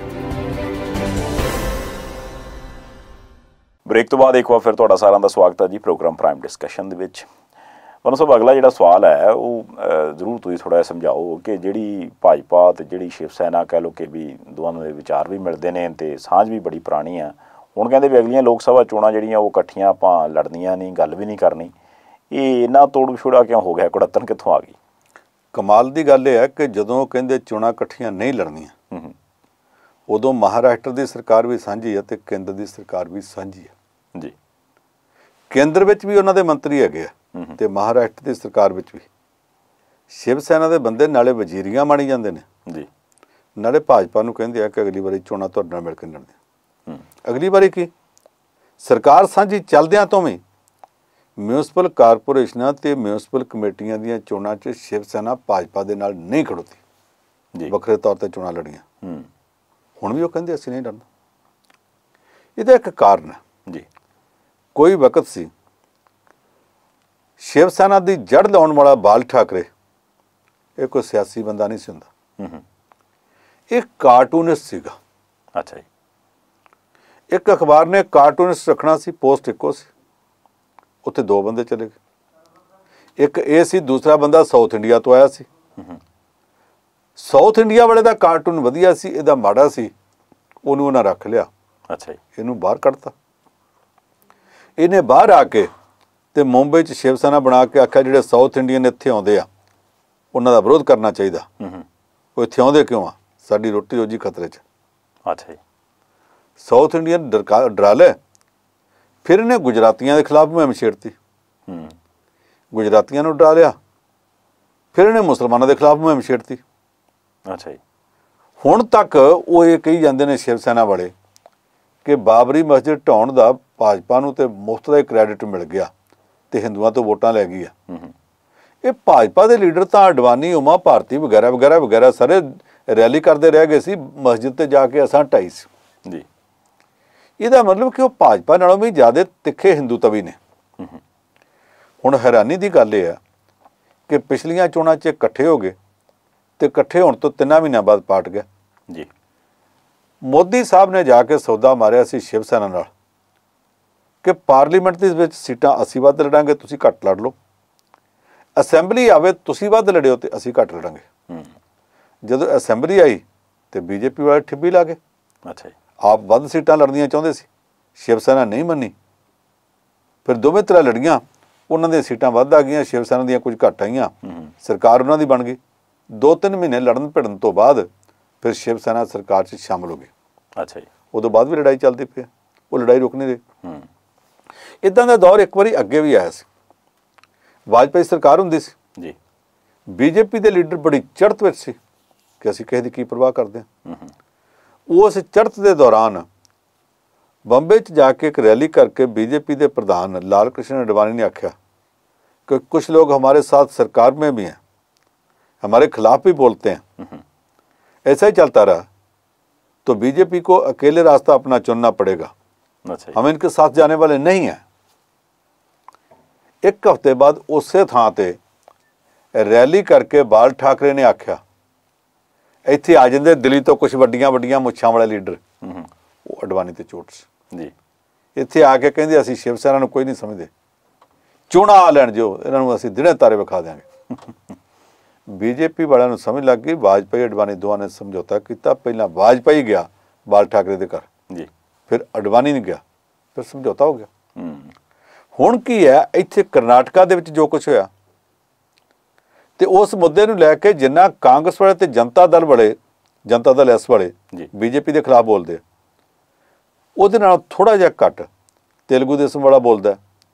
ਬ੍ਰੇਕ ਤੋਂ ਬਾਅਦ ਇੱਕ ਵਾਰ ਫਿਰ ਤੁਹਾਡਾ ਸਾਰਿਆਂ ਦਾ ਸਵਾਗਤ ਹੈ ਜੀ ਪ੍ਰੋਗਰਾਮ ਪ੍ਰਾਈਮ ਡਿਸਕਸ਼ਨ ਦੇ ਵਿੱਚ। ਤੁਹਾਨੂੰ ਸਭ ਅਗਲਾ ਜਿਹੜਾ ਸਵਾਲ ਹੈ ਉਹ ਜ਼ਰੂਰ ਤੁਸੀਂ ਥੋੜ੍ਹਾ ਜਿਹਾ ਸਮਝਾਓ ਕਿ ਜਿਹੜੀ ਭਾਜਪਾ ਅਤੇ ਜਿਹੜੀ ਸ਼ਿਵ ਸੈਨਾ ਕਹਿ ਲਓ ਕਿ ਵੀ ਦੋਵਾਂ ਦੇ ਵਿਚਾਰ ਵੀ ਮਿਲਦੇ ਨੇ ਅਤੇ ਸਾਂਝ ਵੀ ਬੜੀ ਪੁਰਾਣੀ ਆ। ਹੁਣ ਕਹਿੰਦੇ ਵੀ ਅਗਲੀਆਂ ਲੋਕ ਸਭਾ ਚੋਣਾਂ ਜਿਹੜੀਆਂ ਉਹ ਇਕੱਠੀਆਂ ਆਪਾਂ ਲੜਨੀਆਂ ਨਹੀਂ, ਗੱਲ ਵੀ ਨਹੀਂ ਕਰਨੀ। ਇਹ ਇੰਨਾ ਤੋੜ ਵਿਛੋੜਾ ਕਿਉਂ ਹੋ ਗਿਆ? ਕੁੜੱਤਣ ਕਿੱਥੋਂ ਆ ਗਈ? ਕਮਾਲ ਦੀ ਗੱਲ ਇਹ ਹੈ ਕਿ ਜਦੋਂ ਕਹਿੰਦੇ ਚੋਣਾਂ ਇਕੱਠੀਆਂ ਨਹੀਂ ਲੜਨੀਆਂ, ਉਦੋਂ ਮਹਾਰਾਸ਼ਟਰ ਦੀ ਸਰਕਾਰ ਵੀ ਸਾਂਝੀ ਹੈ ਅਤੇ ਕੇਂਦਰ ਦੀ ਸਰਕਾਰ ਵੀ ਸਾਂਝੀ ਹੈ ਜੀ। ਕੇਂਦਰ ਵਿੱਚ ਵੀ ਉਹਨਾਂ ਦੇ ਮੰਤਰੀ ਹੈਗੇ ਆ ਤੇ ਮਹਾਰਾਸ਼ਟਰ ਦੀ ਸਰਕਾਰ ਵਿੱਚ ਵੀ ਸ਼ਿਵ ਸੈਨਾ ਦੇ ਬੰਦੇ ਨਾਲੇ ਵਜ਼ੀਰੀਆਂ ਮਾਣੀ ਜਾਂਦੇ ਨੇ ਜੀ, ਨਾਲੇ ਭਾਜਪਾ ਨੂੰ ਕਹਿੰਦੇ ਆ ਕਿ ਅਗਲੀ ਵਾਰੀ ਚੋਣਾਂ ਤੁਹਾਡੇ ਨਾਲ ਮਿਲ ਕੇ ਲੜਦੇ। ਅਗਲੀ ਵਾਰੀ ਕੀ ਸਰਕਾਰ ਸਾਂਝੀ ਚੱਲਦਿਆਂ ਤੋਂ ਵੀ ਮਿਊਨਿਸਪਲ ਕਾਰਪੋਰੇਸ਼ਨਾਂ ਤੇ ਮਿਊਨਿਸਪਲ ਕਮੇਟੀਆਂ ਦੀਆਂ ਚੋਣਾਂ 'ਚ ਸ਼ਿਵ ਸੈਨਾ ਭਾਜਪਾ ਦੇ ਨਾਲ ਨਹੀਂ ਖੜੋਤੀ ਜੀ, ਵੱਖਰੇ ਤੌਰ ਤੇ ਚੋਣਾਂ ਲੜੀਆਂ। ਹੁਣ ਵੀ ਉਹ ਕਹਿੰਦੇ ਅਸੀਂ ਨਹੀਂ ਲੜਨਾ। ਇਹਦਾ ਇੱਕ ਕਾਰਨ ਹੈ ਜੀ, ਕੋਈ ਵਕਤ ਸੀ ਸ਼ਿਵ ਸੈਨਾ ਦੀ ਜੜ ਲਾਉਣ ਵਾਲਾ ਬਾਲ ਠਾਕਰੇ ਇਹ ਕੋਈ ਸਿਆਸੀ ਬੰਦਾ ਨਹੀਂ ਸੀ ਹੁੰਦਾ, ਇਹ ਕਾਰਟੂਨਿਸਟ ਸੀਗਾ। ਅੱਛਾ ਜੀ। ਇੱਕ ਅਖਬਾਰ ਨੇ ਕਾਰਟੂਨਿਸਟ ਰੱਖਣਾ ਸੀ, ਪੋਸਟ ਇੱਕੋ ਸੀ, ਉੱਥੇ ਦੋ ਬੰਦੇ ਚਲੇ ਗਏ। ਇੱਕ ਇਹ ਸੀ, ਦੂਸਰਾ ਬੰਦਾ ਸਾਊਥ ਇੰਡੀਆ ਤੋਂ ਆਇਆ ਸੀ। ਸਾਊਥ ਇੰਡੀਆ ਵਾਲੇ ਦਾ ਕਾਰਟੂਨ ਵਧੀਆ ਸੀ, ਇਹਦਾ ਮਾੜਾ ਸੀ, ਉਹਨੂੰ ਉਹਨਾਂ ਰੱਖ ਲਿਆ। ਅੱਛਾ ਜੀ। ਇਹਨੂੰ ਬਾਹਰ ਕੱਢਤਾ। ਇਹਨੇ ਬਾਹਰ ਆ ਕੇ ਤੇ ਮੁੰਬਈ 'ਚ ਸ਼ਿਵ ਸੈਨਾ ਬਣਾ ਕੇ ਆਖਿਆ ਜਿਹੜੇ ਸਾਊਥ ਇੰਡੀਅਨ ਇੱਥੇ ਆਉਂਦੇ ਆ ਉਹਨਾਂ ਦਾ ਵਿਰੋਧ ਕਰਨਾ ਚਾਹੀਦਾ। ਉਹ ਇੱਥੇ ਆਉਂਦੇ ਕਿਉਂ ਆ? ਸਾਡੀ ਰੋਟੀ ਰੋਜੀ ਖਤਰੇ 'ਚ। ਅੱਛਾ ਜੀ। ਸਾਊਥ ਇੰਡੀਅਨ ਡਰਾ ਲੈ। ਫਿਰ ਇਹਨੇ ਗੁਜਰਾਤੀਆਂ ਦੇ ਖਿਲਾਫ ਮੁਹਿੰਮ ਛੇੜਤੀ ਗੁਜਰਾਤੀਆਂ ਨੂੰ ਡਰਾ ਲਿਆ, ਫਿਰ ਇਹਨੇ ਮੁਸਲਮਾਨਾਂ ਦੇ ਖਿਲਾਫ ਮੁਹਿੰਮ ਛੇੜਤੀ। ਅੱਛਾ ਜੀ। ਹੁਣ ਤੱਕ ਉਹ ਇਹ ਕਹੀ ਜਾਂਦੇ ਨੇ ਸ਼ਿਵ ਸੈਨਾ ਵਾਲੇ ਕਿ ਬਾਬਰੀ ਮਸਜਿਦ ਢਾਉਣ ਦਾ ਭਾਜਪਾ ਨੂੰ ਤੇ ਮੁਫਤ ਦਾ ਹੀ ਕ੍ਰੈਡਿਟ ਮਿਲ ਗਿਆ ਤੇ ਹਿੰਦੂਆਂ ਤੋਂ ਵੋਟਾਂ ਲੈ ਗਈ ਆ। ਇਹ ਭਾਜਪਾ ਦੇ ਲੀਡਰ ਤਾਂ ਅਡਵਾਨੀ, ਉਮਾ ਭਾਰਤੀ ਵਗੈਰਾ ਵਗੈਰਾ ਵਗੈਰਾ ਸਾਰੇ ਰੈਲੀ ਕਰਦੇ ਰਹਿ ਗਏ ਸੀ, ਮਸਜਿਦ ਤੇ ਜਾ ਕੇ ਅਸਾਂ ਢਾਈ ਸੀ ਜੀ। ਇਹਦਾ ਮਤਲਬ ਕਿ ਉਹ ਭਾਜਪਾ ਨਾਲੋਂ ਵੀ ਜ਼ਿਆਦਾ ਤਿੱਖੇ ਹਿੰਦੂ ਤਵੀ ਨੇ। ਹੁਣ ਹੈਰਾਨੀ ਦੀ ਗੱਲ ਇਹ ਆ ਕਿ ਪਿਛਲੀਆਂ ਚੋਣਾਂ 'ਚ ਇਕੱਠੇ ਹੋ ਗਏ ਤੇ ਇਕੱਠੇ ਹੋਣ ਤੋਂ 3 ਮਹੀਨਿਆਂ ਬਾਅਦ ਪਾਟ ਗਿਆ ਜੀ। ਮੋਦੀ ਸਾਹਿਬ ਨੇ ਜਾ ਕੇ ਸੌਦਾ ਮਾਰਿਆ ਸੀ ਸ਼ਿਵ ਸੈਨਾ ਨਾਲ ਕਿ ਪਾਰਲੀਮੈਂਟ ਦੇ ਵਿੱਚ ਸੀਟਾਂ ਅਸੀਂ ਵੱਧ ਲੜਾਂਗੇ, ਤੁਸੀਂ ਘੱਟ ਲੜ ਲਓ, ਅਸੈਂਬਲੀ ਆਵੇ ਤੁਸੀਂ ਵੱਧ ਲੜਿਓ ਤੇ ਅਸੀਂ ਘੱਟ ਲੜਾਂਗੇ। ਜਦੋਂ ਅਸੈਂਬਲੀ ਆਈ ਤੇ ਬੀਜੇਪੀ ਵਾਲੇ ਠਿੱਬੀ ਲਾ ਗਏ। ਅੱਛਾ ਜੀ। ਆਪ ਵੱਧ ਸੀਟਾਂ ਲੜਨੀਆਂ ਚਾਹੁੰਦੇ ਸੀ, ਸ਼ਿਵ ਸੈਨਾ ਨਹੀਂ ਮੰਨੀ। ਫਿਰ ਦੋਵੇਂ ਤਰ੍ਹਾਂ ਲੜੀਆਂ, ਉਹਨਾਂ ਦੀਆਂ ਸੀਟਾਂ ਵੱਧ ਆ ਗਈਆਂ, ਸ਼ਿਵ ਸੈਨਾ ਦੀਆਂ ਕੁਝ ਘੱਟ ਆਈਆਂ, ਸਰਕਾਰ ਉਹਨਾਂ ਦੀ ਬਣ ਗਈ। 2-3 ਮਹੀਨੇ ਲੜਨ ਭਿੜਨ ਤੋਂ ਬਾਅਦ ਫਿਰ ਸ਼ਿਵ ਸੈਨਾ ਸਰਕਾਰ 'ਚ ਸ਼ਾਮਲ ਹੋ ਗਈ। ਅੱਛਾ ਜੀ। ਉਦੋਂ ਬਾਅਦ ਵੀ ਲੜਾਈ ਚੱਲਦੀ ਪਈ, ਉਹ ਲੜਾਈ ਰੁਕ ਨਹੀਂ ਰਹੀ। ਇੱਦਾਂ ਦਾ ਦੌਰ ਇੱਕ ਵਾਰੀ ਅੱਗੇ ਵੀ ਆਇਆ ਸੀ, ਵਾਜਪਾਈ ਸਰਕਾਰ ਹੁੰਦੀ ਸੀ ਜੀ। ਬੀਜੇਪੀ ਦੇ ਲੀਡਰ ਬੜੀ ਚੜ੍ਹਤ ਵਿੱਚ ਸੀ ਕਿ ਅਸੀਂ ਕਿਸੇ ਦੀ ਕੀ ਪਰਵਾਹ ਕਰਦੇ ਹਾਂ। ਉਸ ਚੜ੍ਹਤ ਦੇ ਦੌਰਾਨ ਬੰਬੇ 'ਚ ਜਾ ਕੇ ਇੱਕ ਰੈਲੀ ਕਰਕੇ ਬੀजेपी ਦੇ ਪ੍ਰਧਾਨ लाल कृष्ण आडवाणी ने आख्या कि कुछ लोग हमारे साथ सरकार में भी हैं, हमारे खिलाफ भी बोलते हैं, ऐसा ही चलता रहा तो बीजेपी को अकेले रास्ता अपना चुनना पड़ेगा, हम इनके साथ जाने वाले नहीं हैं। एक हफ्ते बाद उस थां ते रैली करके बाल ठाकरे ने आख्या ਇੱਥੇ ਆ ਜਾਂਦੇ ਦਿੱਲੀ ਤੋਂ ਕੁਝ ਵੱਡੀਆਂ ਵੱਡੀਆਂ ਮੁੱਛਾਂ ਵਾਲੇ ਲੀਡਰ, ਉਹ ਅਡਵਾਨੀ ਤੇ ਚੋਟ ਸੀ ਜੀ। ਇੱਥੇ ਆ ਕੇ ਕਹਿੰਦੇ ਅਸੀਂ ਸ਼ਿਵ ਸੈਨਾ ਨੂੰ ਕੋਈ ਨਹੀਂ ਸਮਝਦੇ, ਚੋਣਾਂ ਆ ਲੈਣ ਜੋ ਇਹਨਾਂ ਨੂੰ ਅਸੀਂ ਦਿਨੇ ਤਾਰੇ ਵਿਖਾ ਦਿਆਂਗੇ। ਬੀਜੇਪੀ ਵਾਲਿਆਂ ਨੂੰ ਸਮਝ ਲੱਗ ਗਈ, ਵਾਜਪਾਈ ਅਡਵਾਨੀ ਦੋਵਾਂ ਨੇ ਸਮਝੌਤਾ ਕੀਤਾ। ਪਹਿਲਾਂ ਵਾਜਪਾਈ ਗਿਆ ਬਾਲ ਠਾਕਰੇ ਦੇ ਘਰ ਜੀ, ਫਿਰ ਅਡਵਾਨੀ ਨਹੀਂ ਗਿਆ, ਫਿਰ ਸਮਝੌਤਾ ਹੋ ਗਿਆ। ਹੁਣ ਕੀ ਹੈ, ਇੱਥੇ ਕਰਨਾਟਕਾ ਦੇ ਵਿੱਚ ਜੋ ਕੁਝ ਹੋਇਆ ਤੇ ਉਸ ਮੁੱਦੇ ਨੂੰ ਲੈ ਕੇ ਜਿੰਨਾ ਕਾਂਗਰਸ ਵਾਲੇ ਤੇ ਜਨਤਾ ਦਲ ਐਸ ਵਾਲੇ ਬੀਜੇਪੀ ਦੇ ਖਿਲਾਫ ਬੋਲਦੇ, ਉਹਦੇ ਨਾਲ ਥੋੜਾ ਜਿਹਾ ਘੱਟ ਤੇਲਗੂ ਦੇਸਮ ਵਾਲਾ ਬੋਲਦਾ,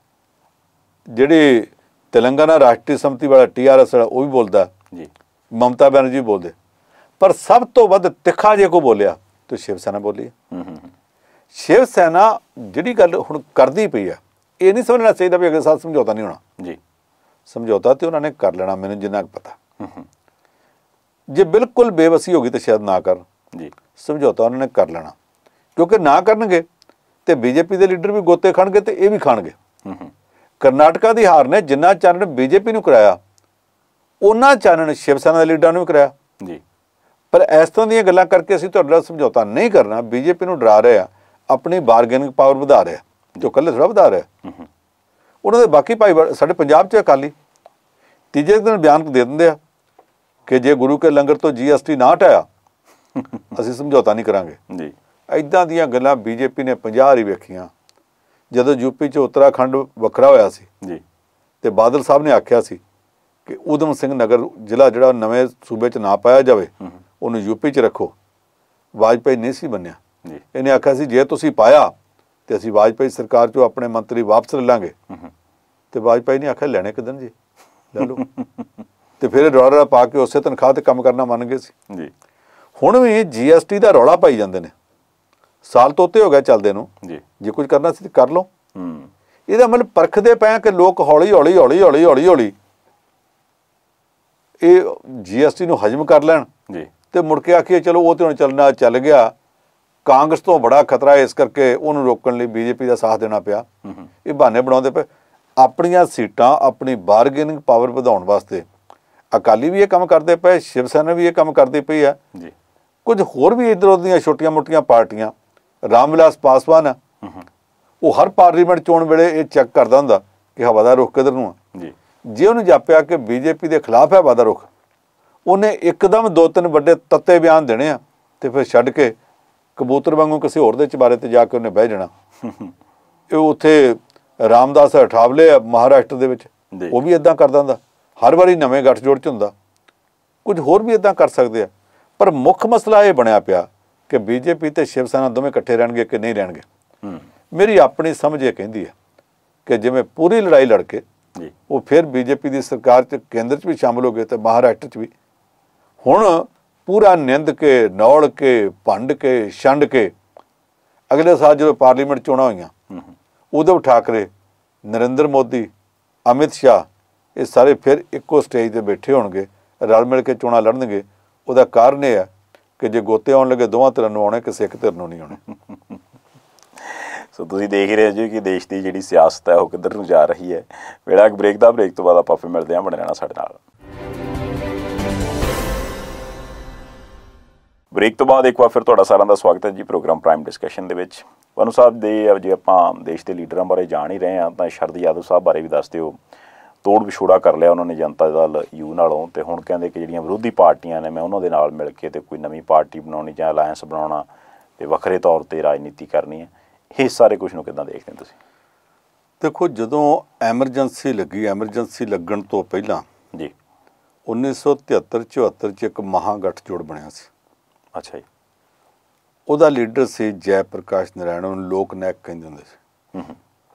ਜਿਹੜੀ ਤੇਲੰਗਾਨਾ ਰਾਸ਼ਟਰੀ ਸਮਿਤੀ ਵਾਲਾ TRS ਵਾਲਾ ਉਹ ਵੀ ਬੋਲਦਾ ਜੀ, ਮਮਤਾ ਬੈਨਰਜੀ ਬੋਲਦੇ, ਪਰ ਸਭ ਤੋਂ ਵੱਧ ਤਿੱਖਾ ਜੇ ਕੋ ਬੋਲਿਆ ਤੇ ਸ਼ਿਵ ਸੈਨਾ ਬੋਲੀ। ਸ਼ਿਵ ਸੈਨਾ ਜਿਹੜੀ ਗੱਲ ਹੁਣ ਕਰਦੀ ਪਈ ਆ, ਇਹ ਨਹੀਂ ਸਮਝਣਾ ਚਾਹੀਦਾ ਵੀ ਅਗਲੇ ਸਾਲ ਸਮਝੌਤਾ ਨਹੀਂ ਹੋਣਾ ਜੀ। ਸਮਝੌਤਾ ਤੇ ਉਹਨਾਂ ਨੇ ਕਰ ਲੈਣਾ, ਮੈਨੂੰ ਜਿੰਨਾ ਕੁ ਪਤਾ। ਜੇ ਬਿਲਕੁਲ ਬੇਵਸੀ ਹੋ ਗਈ ਤਾਂ ਸ਼ਾਇਦ ਨਾ ਕਰਨ ਜੀ, ਸਮਝੌਤਾ ਉਹਨਾਂ ਨੇ ਕਰ ਲੈਣਾ, ਕਿਉਂਕਿ ਨਾ ਕਰਨਗੇ ਤੇ ਬੀਜੇਪੀ ਦੇ ਲੀਡਰ ਵੀ ਗੋਤੇ ਖਾਣਗੇ ਤੇ ਇਹ ਵੀ ਖਾਣਗੇ। ਕਰਨਾਟਕਾ ਦੀ ਹਾਰ ਨੇ ਜਿੰਨਾ ਚਾਨਣ ਬੀਜੇਪੀ ਨੂੰ ਕਰਾਇਆ, ਉਹਨਾਂ ਚਾਨਣ ਸ਼ਿਵ ਸੈਨਾ ਦੇ ਲੀਡਰਾਂ ਨੂੰ ਵੀ ਕਰਾਇਆ ਜੀ। ਪਰ ਇਸ ਤਰ੍ਹਾਂ ਦੀਆਂ ਗੱਲਾਂ ਕਰਕੇ ਅਸੀਂ ਤੁਹਾਡੇ ਨਾਲ ਸਮਝੌਤਾ ਨਹੀਂ ਕਰਨਾ, ਬੀਜੇਪੀ ਨੂੰ ਡਰਾ ਰਹੇ ਆ, ਆਪਣੀ ਬਾਰਗੇਨਿੰਗ ਪਾਵਰ ਵਧਾ ਰਿਹਾ, ਜੋ ਕੱਲੇ ਥੋੜਾ ਵਧਾ ਰਿਹਾ। ਉਹਨਾਂ ਦੇ ਬਾਕੀ ਭਾਈ ਸਾਡੇ ਪੰਜਾਬ 'ਚ ਅਕਾਲੀ ਤੀਜੇ ਦਿਨ ਬਿਆਨ ਦੇ ਦਿੰਦੇ ਆ ਕਿ ਜੇ ਗੁਰੂ ਕੇ ਲੰਗਰ ਤੋਂ GST ਨਾ ਹਟਾਇਆ ਅਸੀਂ ਸਮਝੌਤਾ ਨਹੀਂ ਕਰਾਂਗੇ ਜੀ। ਇੱਦਾਂ ਦੀਆਂ ਗੱਲਾਂ ਬੀਜੇਪੀ ਨੇ 50 ਵਾਰੀ ਵੇਖੀਆਂ। ਜਦੋਂ ਯੂਪੀ 'ਚ ਉੱਤਰਾਖੰਡ ਵੱਖਰਾ ਹੋਇਆ ਸੀ ਜੀ ਤੇ ਬਾਦਲ ਸਾਹਿਬ ਨੇ ਆਖਿਆ ਸੀ ਕਿ ਊਧਮ ਸਿੰਘ ਨਗਰ ਜ਼ਿਲ੍ਹਾ ਜਿਹੜਾ ਨਵੇਂ ਸੂਬੇ 'ਚ ਨਾ ਪਾਇਆ ਜਾਵੇ, ਉਹਨੂੰ ਯੂਪੀ 'ਚ ਰੱਖੋ। ਵਾਜਪਾਈ ਨਹੀਂ ਸੀ ਬੰਨਿਆ ਜੀ, ਇਹਨੇ ਆਖਿਆ ਸੀ ਜੇ ਤੁਸੀਂ ਪਾਇਆ ਤੇ ਅਸੀਂ ਵਾਜਪਾਈ ਸਰਕਾਰ 'ਚੋਂ ਆਪਣੇ ਮੰਤਰੀ ਵਾਪਸ ਲੈ ਲਾਂਗੇ। ਤੇ ਵਾਜਪਾਈ ਨੇ ਆਖਿਆ ਲੈਣੇ ਕਿਦਨ ਜੀ, ਲੈ ਲਓ। ਤੇ ਫਿਰ ਰੌਲਾ ਪਾ ਕੇ ਉਸੇ ਤਨਖਾਹ ਤੇ ਕੰਮ ਕਰਨਾ ਮੰਨ ਗਏ ਸੀ ਜੀ। ਹੁਣ ਵੀ GST ਦਾ ਰੌਲਾ ਪਾਈ ਜਾਂਦੇ ਨੇ, ਸਾਲ ਤੋਂ ਉੱਤੇ ਹੋ ਗਿਆ ਚੱਲਦੇ ਨੂੰ ਜੀ। ਜੇ ਕੁਝ ਕਰਨਾ ਸੀ ਕਰ ਲਓ। ਇਹਦਾ ਮਤਲਬ ਪਰਖਦੇ ਪਏ ਕਿ ਲੋਕ ਹੌਲੀ ਹੌਲੀ ਹੌਲੀ ਹੌਲੀ ਹੌਲੀ ਹੌਲੀ ਇਹ GST ਨੂੰ ਹਜਮ ਕਰ ਲੈਣ ਜੀ, ਤੇ ਮੁੜ ਕੇ ਆਖੀਏ ਚਲੋ ਉਹ ਤੇ ਹੁਣ ਚੱਲਣਾ ਚੱਲ ਗਿਆ। ਕਾਂਗਰਸ ਤੋਂ ਬੜਾ ਖਤਰਾ ਹੈ, ਇਸ ਕਰਕੇ ਉਹਨੂੰ ਰੋਕਣ ਲਈ ਬੀਜੇਪੀ ਦਾ ਸਾਥ ਦੇਣਾ ਪਿਆ। ਇਹ ਬਹਾਨੇ ਬਣਾਉਂਦੇ ਪਏ ਆਪਣੀਆਂ ਸੀਟਾਂ, ਆਪਣੀ ਬਾਰਗੇਨਿੰਗ ਪਾਵਰ ਵਧਾਉਣ ਵਾਸਤੇ। ਅਕਾਲੀ ਵੀ ਇਹ ਕੰਮ ਕਰਦੇ ਪਏ, ਸ਼ਿਵ ਸੈਨਾ ਵੀ ਇਹ ਕੰਮ ਕਰਦੀ ਪਈ ਹੈ ਜੀ। ਕੁਝ ਹੋਰ ਵੀ ਇੱਧਰ ਦੀਆਂ ਛੋਟੀਆਂ ਮੋਟੀਆਂ ਪਾਰਟੀਆਂ, ਰਾਮ ਵਿਲਾਸ ਪਾਸਵਾਨ ਆ, ਉਹ ਹਰ ਪਾਰਲੀਮੈਂਟ ਚੋਣ ਵੇਲੇ ਇਹ ਚੈੱਕ ਕਰਦਾ ਹੁੰਦਾ ਕਿ ਹਵਾ ਦਾ ਰੁਖ ਕਿੱਧਰ ਨੂੰ ਆ ਜੀ। ਜੇ ਉਹਨੂੰ ਜਾਪਿਆ ਕਿ ਬੀਜੇਪੀ ਦੇ ਖਿਲਾਫ ਹੈ ਹਵਾ ਦਾ ਰੁਖ, ਉਹਨੇ ਇੱਕਦਮ 2-3 ਵੱਡੇ ਤੱਤੇ ਬਿਆਨ ਦੇਣੇ ਆ ਤੇ ਫਿਰ ਛੱਡ ਕੇ ਕਬੂਤਰ ਵਾਂਗੂ ਕਿਸੇ ਹੋਰ ਦੇ ਚਬਾਰੇ ਤੇ ਜਾ ਕੇ ਉਹਨੇ ਬਹਿ ਜਾਣਾ। ਇਹ ਉੱਥੇ ਰਾਮਦਾਸ ਅਠਾਵਲੇ ਆ ਮਹਾਰਾਸ਼ਟਰ ਦੇ ਵਿੱਚ, ਉਹ ਵੀ ਇਦਾਂ ਕਰਦਾ ਹੁੰਦਾ, ਹਰ ਵਾਰੀ ਨਵੇਂ ਗੱਠਜੋੜ 'ਚ ਹੁੰਦਾ। ਕੁਝ ਹੋਰ ਵੀ ਇਦਾਂ ਕਰ ਸਕਦੇ ਆ, ਪਰ ਮੁੱਖ ਮਸਲਾ ਇਹ ਬਣਿਆ ਪਿਆ ਕਿ ਬੀਜੇਪੀ ਤੇ ਸ਼ਿਵ ਸੈਨਾ ਦੋਵੇਂ ਇਕੱਠੇ ਰਹਿਣਗੇ ਕਿ ਨਹੀਂ ਰਹਿਣਗੇ। ਮੇਰੀ ਆਪਣੀ ਸਮਝ ਇਹ ਕਹਿੰਦੀ ਹੈ ਕਿ ਜਿਵੇਂ ਪੂਰੀ ਲੜਾਈ ਲੜ ਕੇ ਜੀ ਉਹ ਫਿਰ ਬੀਜੇਪੀ ਦੀ ਸਰਕਾਰ 'ਚ ਕੇਂਦਰ 'ਚ ਵੀ ਸ਼ਾਮਲ ਹੋ ਗਏ ਤੇ ਮਹਾਰਾਸ਼ਟਰ 'ਚ ਵੀ। ਹੁਣ ਪੂਰਾ ਨਿੰਦ ਕੇ, ਨੌਲ ਕੇ, ਭੰਡ ਕੇ, ਛੰਡ ਕੇ ਅਗਲੇ ਸਾਲ ਜਦੋਂ ਪਾਰਲੀਮੈਂਟ ਚੋਣਾਂ ਹੋਈਆਂ, ਉद्धਵ ਠਾਕਰੇ, ਨਰਿੰਦਰ ਮੋਦੀ, ਅਮਿਤ ਸ਼ਾਹ, ਇਹ ਸਾਰੇ ਫਿਰ ਇੱਕੋ ਸਟੇਜ 'ਤੇ ਬੈਠੇ ਹੋਣਗੇ, ਰਲ ਮਿਲ ਕੇ ਚੋਣਾਂ ਲੜਨਗੇ। ਉਹਦਾ ਕਾਰਨ ਇਹ ਹੈ ਕਿ ਜੇ ਗੋਤੇ ਆਉਣ ਲੱਗੇ ਦੋਵਾਂ ਧਿਰਾਂ ਨੂੰ ਆਉਣੇ, ਕਿਸੇ ਇੱਕ ਧਿਰ ਨੂੰ ਨਹੀਂ ਆਉਣੇ। ਸੋ ਤੁਸੀਂ ਦੇਖ ਰਹੇ ਹੋ ਕਿ ਦੇਸ਼ ਦੀ ਜਿਹੜੀ ਸਿਆਸਤ ਹੈ ਉਹ ਕਿੱਧਰ ਨੂੰ ਜਾ ਰਹੀ ਹੈ। ਵੇਲਾ ਇੱਕ ਬ੍ਰੇਕ ਦਾ, ਬ੍ਰੇਕ ਤੋਂ ਬਾਅਦ ਆਪਾਂ ਫਿਰ ਮਿਲਦੇ ਹਾਂ। ਬਣੇ ਰਹਿਣਾ ਸਾਡੇ ਨਾਲ। ਬ੍ਰੇਕ ਤੋਂ ਬਾਅਦ ਇੱਕ ਵਾਰ ਫਿਰ ਤੁਹਾਡਾ ਸਾਰਿਆਂ ਦਾ ਸਵਾਗਤ ਹੈ ਜੀ ਪ੍ਰੋਗਰਾਮ ਪ੍ਰਾਈਮ ਡਿਸਕਸ਼ਨ ਦੇ ਵਿੱਚ। ਭਾਨੂ ਸਾਹਿਬ ਦੇ ਜੇ ਆਪਾਂ ਦੇਸ਼ ਦੇ ਲੀਡਰਾਂ ਬਾਰੇ ਜਾਣ ਹੀ ਰਹੇ ਹਾਂ ਤਾਂ ਸ਼ਰਦ ਯਾਦਵ ਸਾਹਿਬ ਬਾਰੇ ਵੀ ਦੱਸ ਦਿਓ। ਤੋੜ ਵਿਛੋੜਾ ਕਰ ਲਿਆ ਉਹਨਾਂ ਨੇ ਜਨਤਾ ਦਲ ਯੂ ਨਾਲੋਂ, ਅਤੇ ਹੁਣ ਕਹਿੰਦੇ ਕਿ ਜਿਹੜੀਆਂ ਵਿਰੋਧੀ ਪਾਰਟੀਆਂ ਨੇ ਮੈਂ ਉਹਨਾਂ ਦੇ ਨਾਲ ਮਿਲ ਕੇ ਤੇ ਕੋਈ ਨਵੀਂ ਪਾਰਟੀ ਬਣਾਉਣੀ ਜਾਂ ਅਲਾਇੰਸ ਬਣਾਉਣਾ ਅਤੇ ਵੱਖਰੇ ਤੌਰ 'ਤੇ ਰਾਜਨੀਤੀ ਕਰਨੀ ਹੈ। ਇਹ ਸਾਰੇ ਕੁਛ ਨੂੰ ਕਿੱਦਾਂ ਦੇਖਦੇ ਹੋ ਤੁਸੀਂ? ਦੇਖੋ, ਜਦੋਂ ਐਮਰਜੈਂਸੀ ਲੱਗੀ, ਐਮਰਜੈਂਸੀ ਲੱਗਣ ਤੋਂ ਪਹਿਲਾਂ ਜੀ 1973-74 'ਚ ਇੱਕ ਮਹਾਗਠਜੋੜ ਬਣਿਆ ਸੀ। ਅੱਛਾ ਜੀ। ਉਹਦਾ ਲੀਡਰ ਸੀ ਜੈ ਪ੍ਰਕਾਸ਼ ਨਾਰਾਇਣ, ਉਹਨੂੰ ਲੋਕ ਨਾਇਕ ਕਹਿੰਦੇ ਹੁੰਦੇ ਸੀ।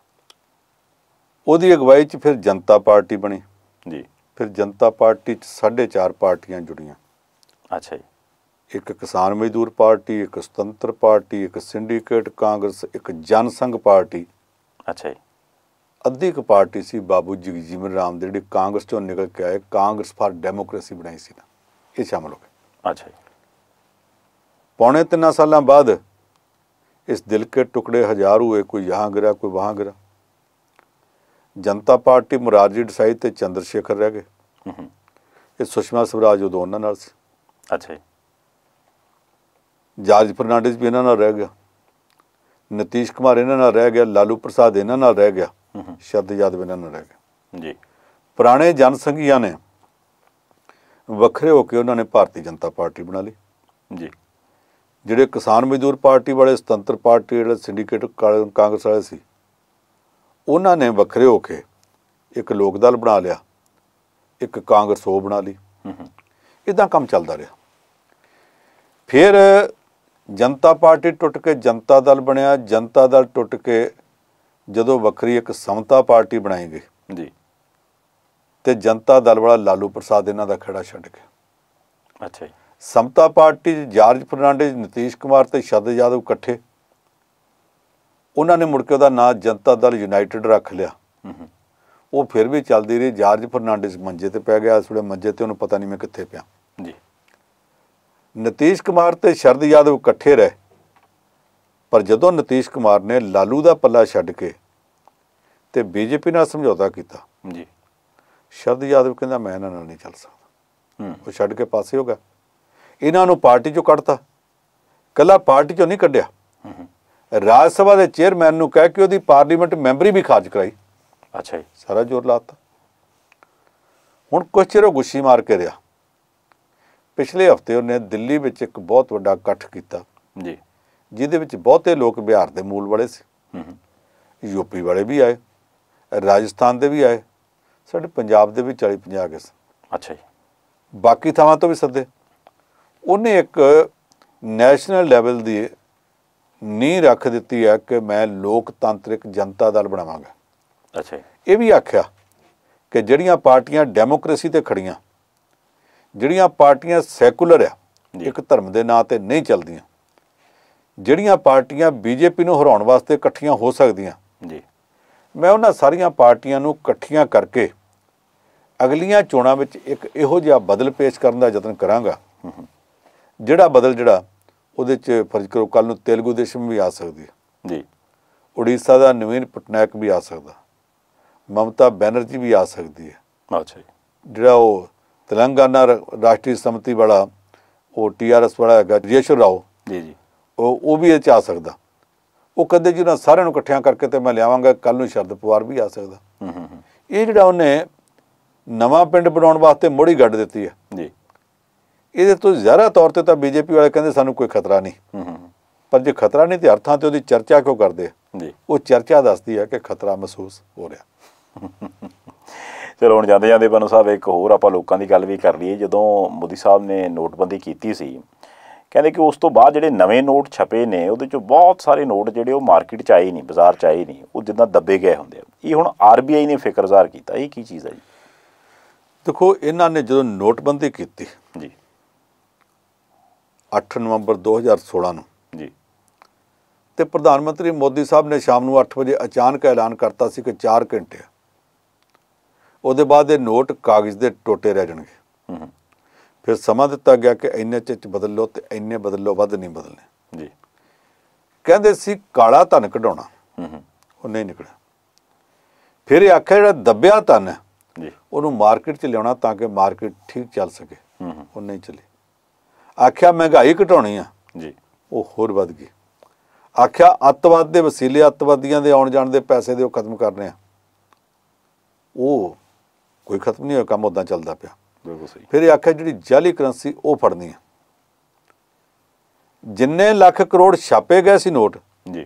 ਉਹਦੀ ਅਗਵਾਈ 'ਚ ਫਿਰ ਜਨਤਾ ਪਾਰਟੀ ਬਣੀ ਜੀ। ਫਿਰ ਜਨਤਾ ਪਾਰਟੀ 'ਚ 4.5 ਪਾਰਟੀਆਂ ਜੁੜੀਆਂ। ਅੱਛਾ ਜੀ। ਇੱਕ ਕਿਸਾਨ ਮਜ਼ਦੂਰ ਪਾਰਟੀ, ਇੱਕ ਸੁਤੰਤਰ ਪਾਰਟੀ, ਇੱਕ ਸਿੰਡੀਕੇਟ ਕਾਂਗਰਸ, ਇੱਕ ਜਨ ਸੰਘ ਪਾਰਟੀ। ਅੱਛਾ ਜੀ। ਅੱਧੀ ਕੁ ਪਾਰਟੀ ਸੀ ਬਾਬੂ ਜਗਜੀਵਨ ਰਾਮ ਦੇ, ਜਿਹੜੀ ਕਾਂਗਰਸ 'ਚੋਂ ਨਿਕਲ ਕੇ ਆਏ, ਕਾਂਗਰਸ ਫਾਰ ਡੈਮੋਕ੍ਰੇਸੀ ਬਣਾਈ ਸੀ ਨਾ, ਇਹ ਸ਼ਾਮਲ ਹੋ ਗਏ। ਅੱਛਾ ਜੀ। पौने 3 साल बाद इस दिल के टुकड़े हजार हुए, कोई यहाँ गिरा कोई वहाँ गिरा। जनता पार्टी मुरारजी देसाई ते चंद्रशेखर रह गए, ये सुषमा स्वराज उदों उन्हां नाल सी। अच्छा जी। जार्ज फर्नांडिस भी इन्हां नाल रह गया, नीतीश कुमार इन्हां नाल रह गया, लालू प्रसाद इन्हां नाल रह गया, शरद यादव इन्हां नाल रह गया जी। पुराने जनसंघियां ने वखरे होकर उन्होंने भारतीय जनता पार्टी बना ली जी। ਜਿਹੜੇ ਕਿਸਾਨ ਮਜ਼ਦੂਰ ਪਾਰਟੀ ਵਾਲੇ, ਸੁਤੰਤਰ ਪਾਰਟੀ ਜਿਹੜੇ ਸਿੰਡੀਕੇਟ ਕਾਂਗਰਸ ਵਾਲੇ ਸੀ, ਉਹਨਾਂ ਨੇ ਵੱਖਰੇ ਹੋ ਕੇ ਇੱਕ ਲੋਕ ਦਲ ਬਣਾ ਲਿਆ, ਇੱਕ ਕਾਂਗਰਸ ਉਹ ਬਣਾ ਲਈ। ਇੱਦਾਂ ਕੰਮ ਚੱਲਦਾ ਰਿਹਾ। ਫਿਰ ਜਨਤਾ ਪਾਰਟੀ ਟੁੱਟ ਕੇ ਜਨਤਾ ਦਲ ਬਣਿਆ। ਜਨਤਾ ਦਲ ਟੁੱਟ ਕੇ ਜਦੋਂ ਵੱਖਰੀ ਇੱਕ ਸਮਤਾ ਪਾਰਟੀ ਬਣਾਈ ਗਈ ਜੀ, ਤੇ ਜਨਤਾ ਦਲ ਵਾਲਾ ਲਾਲੂ ਪ੍ਰਸਾਦ ਇਹਨਾਂ ਦਾ ਖੜਾ ਛੱਡ ਗਿਆ। ਅੱਛਾ ਜੀ। ਸਮਤਾ ਪਾਰਟੀ 'ਚ ਜਾਰਜ ਫਰਨਾਂਡਿਸ, ਨੀਤੀਸ਼ ਕੁਮਾਰ ਤੇ ਸ਼ਰਦ ਯਾਦਵ ਇਕੱਠੇ, ਉਹਨਾਂ ਨੇ ਮੁੜ ਕੇ ਉਹਦਾ ਨਾਂ ਜਨਤਾ ਦਲ ਯੂਨਾਈਟਿਡ ਰੱਖ ਲਿਆ। ਉਹ ਫਿਰ ਵੀ ਚੱਲਦੀ ਰਹੀ। ਜਾਰਜ ਫਰਨਾਂਡਿਸ ਮੰਜੇ ਤੇ ਪੈ ਗਿਆ, ਇਸ ਵੇਲੇ ਮੰਜੇ ਤੇ ਉਹਨੂੰ ਪਤਾ ਨਹੀਂ ਮੈਂ ਕਿੱਥੇ ਪਿਆ ਜੀ। ਨੀਤੀਸ਼ ਕੁਮਾਰ ਤੇ ਸ਼ਰਦ ਯਾਦਵ ਇਕੱਠੇ ਰਹੇ, ਪਰ ਜਦੋਂ ਨੀਤੀਸ਼ ਕੁਮਾਰ ਨੇ ਲਾਲੂ ਦਾ ਪੱਲਾ ਛੱਡ ਕੇ ਤੇ ਬੀਜੇਪੀ ਨਾਲ ਸਮਝੌਤਾ ਕੀਤਾ ਜੀ, ਸ਼ਰਦ ਯਾਦਵ ਕਹਿੰਦਾ ਮੈਂ ਇਹਨਾਂ ਨਾਲ ਨਹੀਂ ਚੱਲ ਸਕਦਾ। ਉਹ ਛੱਡ ਕੇ ਪਾਸੇ ਹੋ ਗਿਆ। ਇਹਨਾਂ ਨੂੰ ਪਾਰਟੀ 'ਚੋਂ ਕੱਢਤਾ। ਇਕੱਲਾ ਪਾਰਟੀ 'ਚੋਂ ਨਹੀਂ ਕੱਢਿਆ, ਰਾਜ ਸਭਾ ਦੇ ਚੇਅਰਮੈਨ ਨੂੰ ਕਹਿ ਕੇ ਉਹਦੀ ਪਾਰਲੀਮੈਂਟ ਮੈਂਬਰੀ ਵੀ ਖਾਰਜ ਕਰਾਈ। ਅੱਛਾ ਜੀ। ਸਾਰਾ ਜ਼ੋਰ ਲਾਤਾ। ਹੁਣ ਕੁਛ ਚਿਰ ਉਹ ਗੁੱਛੀ ਮਾਰ ਕੇ ਰਿਹਾ। ਪਿਛਲੇ ਹਫ਼ਤੇ ਉਹਨੇ ਦਿੱਲੀ ਵਿੱਚ ਇੱਕ ਬਹੁਤ ਵੱਡਾ ਇਕੱਠ ਕੀਤਾ ਜੀ, ਜਿਹਦੇ ਵਿੱਚ ਬਹੁਤੇ ਲੋਕ ਬਿਹਾਰ ਦੇ ਮੂਲ ਵਾਲੇ ਸੀ, ਯੂਪੀ ਵਾਲੇ ਵੀ ਆਏ, ਰਾਜਸਥਾਨ ਦੇ ਵੀ ਆਏ, ਸਾਡੇ ਪੰਜਾਬ ਦੇ ਵੀ 40-50 ਆ ਗਏ ਸਨ। ਅੱਛਾ ਜੀ। ਬਾਕੀ ਥਾਵਾਂ ਤੋਂ ਵੀ ਸੱਦੇ। ਉਹਨੇ ਇੱਕ ਨੈਸ਼ਨਲ ਲੈਵਲ ਦੀ ਨੀਂਹ ਰੱਖ ਦਿੱਤੀ ਹੈ ਕਿ ਮੈਂ ਲੋਕਤੰਤਰਿਕ ਜਨਤਾ ਦਲ ਬਣਾਵਾਂਗਾ। ਅੱਛਾ ਜੀ। ਇਹ ਵੀ ਆਖਿਆ ਕਿ ਜਿਹੜੀਆਂ ਪਾਰਟੀਆਂ ਡੈਮੋਕ੍ਰੇਸੀ ਤੇ ਖੜੀਆਂ, ਜਿਹੜੀਆਂ ਪਾਰਟੀਆਂ ਸੈਕੂਲਰ ਆ, ਇੱਕ ਧਰਮ ਦੇ ਨਾਂ ਤੇ ਨਹੀਂ ਚੱਲਦੀਆਂ, ਜਿਹੜੀਆਂ ਪਾਰਟੀਆਂ ਬੀਜੇਪੀ ਨੂੰ ਹਰਾਉਣ ਵਾਸਤੇ ਇਕੱਠੀਆਂ ਹੋ ਸਕਦੀਆਂ ਜੀ, ਮੈਂ ਉਹਨਾਂ ਸਾਰੀਆਂ ਪਾਰਟੀਆਂ ਨੂੰ ਇਕੱਠੀਆਂ ਕਰਕੇ ਅਗਲੀਆਂ ਚੋਣਾਂ ਵਿੱਚ ਇੱਕ ਇਹੋ ਜਿਹਾ ਬਦਲ ਪੇਸ਼ ਕਰਨ ਦਾ ਯਤਨ ਕਰਾਂਗਾ, ਜਿਹੜਾ ਬਦਲ ਜਿਹੜਾ ਉਹਦੇ 'ਚ ਫਰਜ਼ ਕਰੋ ਕੱਲ੍ਹ ਨੂੰ ਤੇਲਗੂ ਦੇਸ਼ਮ ਵੀ ਆ ਸਕਦੀ ਹੈ ਜੀ, ਉੜੀਸਾ ਦਾ ਨਵੀਨ ਪਟਨਾਇਕ ਵੀ ਆ ਸਕਦਾ, ਮਮਤਾ ਬੈਨਰਜੀ ਵੀ ਆ ਸਕਦੀ ਹੈ। ਅੱਛਾ ਜੀ। ਜਿਹੜਾ ਉਹ ਤੇਲੰਗਾਨਾ ਰਾਸ਼ਟਰੀ ਸਮਿਤੀ ਵਾਲਾ ਉਹ TRS ਵਾਲਾ ਹੈਗਾ ਜੇਸ਼ਵਰ ਰਾਓ ਜੀ ਜੀ, ਉਹ ਵੀ ਇਹ 'ਚ ਆ ਸਕਦਾ। ਉਹ ਕਹਿੰਦੇ ਜੀ ਉਹਨਾਂ ਸਾਰਿਆਂ ਨੂੰ ਇਕੱਠਿਆਂ ਕਰਕੇ ਤੇ ਮੈਂ ਲਿਆਵਾਂਗਾ, ਕੱਲ੍ਹ ਨੂੰ ਸ਼ਰਦ ਪਵਾਰ ਵੀ ਆ ਸਕਦਾ। ਇਹ ਜਿਹੜਾ ਉਹਨੇ ਨਵਾਂ ਪਿੰਡ ਬਣਾਉਣ ਵਾਸਤੇ ਮੋੜੀ ਗੱਡ ਦਿੱਤੀ ਹੈ ਜੀ, ਇਹਦੇ ਤੋਂ ਜ਼ਿਆਦਾ ਤੌਰ ਤੇ ਤਾਂ ਬੀਜੇਪੀ ਵਾਲੇ ਕਹਿੰਦੇ ਸਾਨੂੰ ਕੋਈ ਖਤਰਾ ਨਹੀਂ, ਪਰ ਜੇ ਖਤਰਾ ਨਹੀਂ ਤੇ ਅਰਥਾਂ ਤੇ ਉਹਦੀ ਚਰਚਾ ਕਿਉਂ ਕਰਦੇ ਜੀ? ਉਹ ਚਰਚਾ ਦੱਸਦੀ ਹੈ ਕਿ ਖਤਰਾ ਮਹਿਸੂਸ ਹੋ ਰਿਹਾ। ਚਲੋ ਹੁਣ ਜਾਂਦੇ ਜਾਂਦੇ ਭਾਨੂ ਸਾਹਿਬ ਇੱਕ ਹੋਰ ਆਪਾਂ ਲੋਕਾਂ ਦੀ ਗੱਲ ਵੀ ਕਰ ਲਈਏ। ਜਦੋਂ ਮੋਦੀ ਸਾਹਿਬ ਨੇ ਨੋਟਬੰਦੀ ਕੀਤੀ ਸੀ, ਕਹਿੰਦੇ ਕਿ ਉਸ ਤੋਂ ਬਾਅਦ ਜਿਹੜੇ ਨਵੇਂ ਨੋਟ ਛਪੇ ਨੇ ਉਹਦੇ 'ਚੋਂ ਬਹੁਤ ਸਾਰੇ ਨੋਟ ਜਿਹੜੇ ਉਹ ਮਾਰਕੀਟ 'ਚ ਆਏ ਨਹੀਂ, ਬਾਜ਼ਾਰ 'ਚ ਆਏ ਨਹੀਂ, ਉਹ ਜਿੱਦਾਂ ਦੱਬੇ ਗਏ ਹੁੰਦੇ ਆ। ਇਹ ਹੁਣ RBI ਨੇ ਫਿਕਰ ਜ਼ਾਹਰ ਕੀਤਾ, ਇਹ ਕੀ ਚੀਜ਼ ਹੈ ਜੀ? ਦੇਖੋ, ਇਹਨਾਂ ਨੇ ਜਦੋਂ ਨੋਟਬੰਦੀ ਕੀਤੀ ਜੀ 8 ਨਵੰਬਰ 2016 ਨੂੰ ਜੀ, ਤੇ ਪ੍ਰਧਾਨ ਮੰਤਰੀ ਮੋਦੀ ਸਾਹਿਬ ਨੇ ਸ਼ਾਮ ਨੂੰ 8 ਵਜੇ ਅਚਾਨਕ ਐਲਾਨ ਕਰਤਾ ਸੀ ਕਿ 4 ਘੰਟੇ ਆ, ਉਹਦੇ ਬਾਅਦ ਇਹ ਨੋਟ ਕਾਗਜ਼ ਦੇ ਟੋਟੇ ਰਹਿ ਜਾਣਗੇ। ਫਿਰ ਸਮਾਂ ਦਿੱਤਾ ਗਿਆ ਕਿ ਇੰਨੇ 'ਚ ਬਦਲ ਲਓ ਤੇ ਇੰਨੇ ਬਦਲ ਲਓ, ਵੱਧ ਨਹੀਂ ਬਦਲਣੇ ਜੀ। ਕਹਿੰਦੇ ਸੀ ਕਾਲਾ ਧਨ ਕਢਾਉਣਾ, ਉਹ ਨਹੀਂ ਨਿਕਲਿਆ। ਫਿਰ ਇਹ ਆਖਿਆ ਜਿਹੜਾ ਦੱਬਿਆ ਧਨ ਹੈ ਜੀ ਉਹਨੂੰ ਮਾਰਕੀਟ 'ਚ ਲਿਆਉਣਾ ਤਾਂ ਕਿ ਮਾਰਕੀਟ ਠੀਕ ਚੱਲ ਸਕੇ, ਉਹ ਨਹੀਂ ਚੱਲੀ। ਆਖਿਆ ਮਹਿੰਗਾਈ ਘਟਾਉਣੀ ਆ ਜੀ, ਉਹ ਹੋਰ ਵੱਧ ਗਈ। ਆਖਿਆ ਅੱਤਵਾਦ ਦੇ ਵਸੀਲੇ, ਅੱਤਵਾਦੀਆਂ ਦੇ ਆਉਣ ਜਾਣ ਦੇ ਪੈਸੇ ਦੇ ਉਹ ਖਤਮ ਕਰਨੇ ਆ, ਉਹ ਕੋਈ ਖਤਮ ਨਹੀਂ ਹੋਇਆ, ਕੰਮ ਉੱਦਾਂ ਚੱਲਦਾ ਪਿਆ। ਬਿਲਕੁਲ ਸਹੀ। ਫਿਰ ਇਹ ਆਖਿਆ ਜਿਹੜੀ ਜਾਲੀ ਕਰੰਸੀ ਉਹ ਫੜਨੀ ਆ। ਜਿੰਨੇ ਲੱਖ ਕਰੋੜ ਛਾਪੇ ਗਏ ਸੀ ਨੋਟ ਜੀ,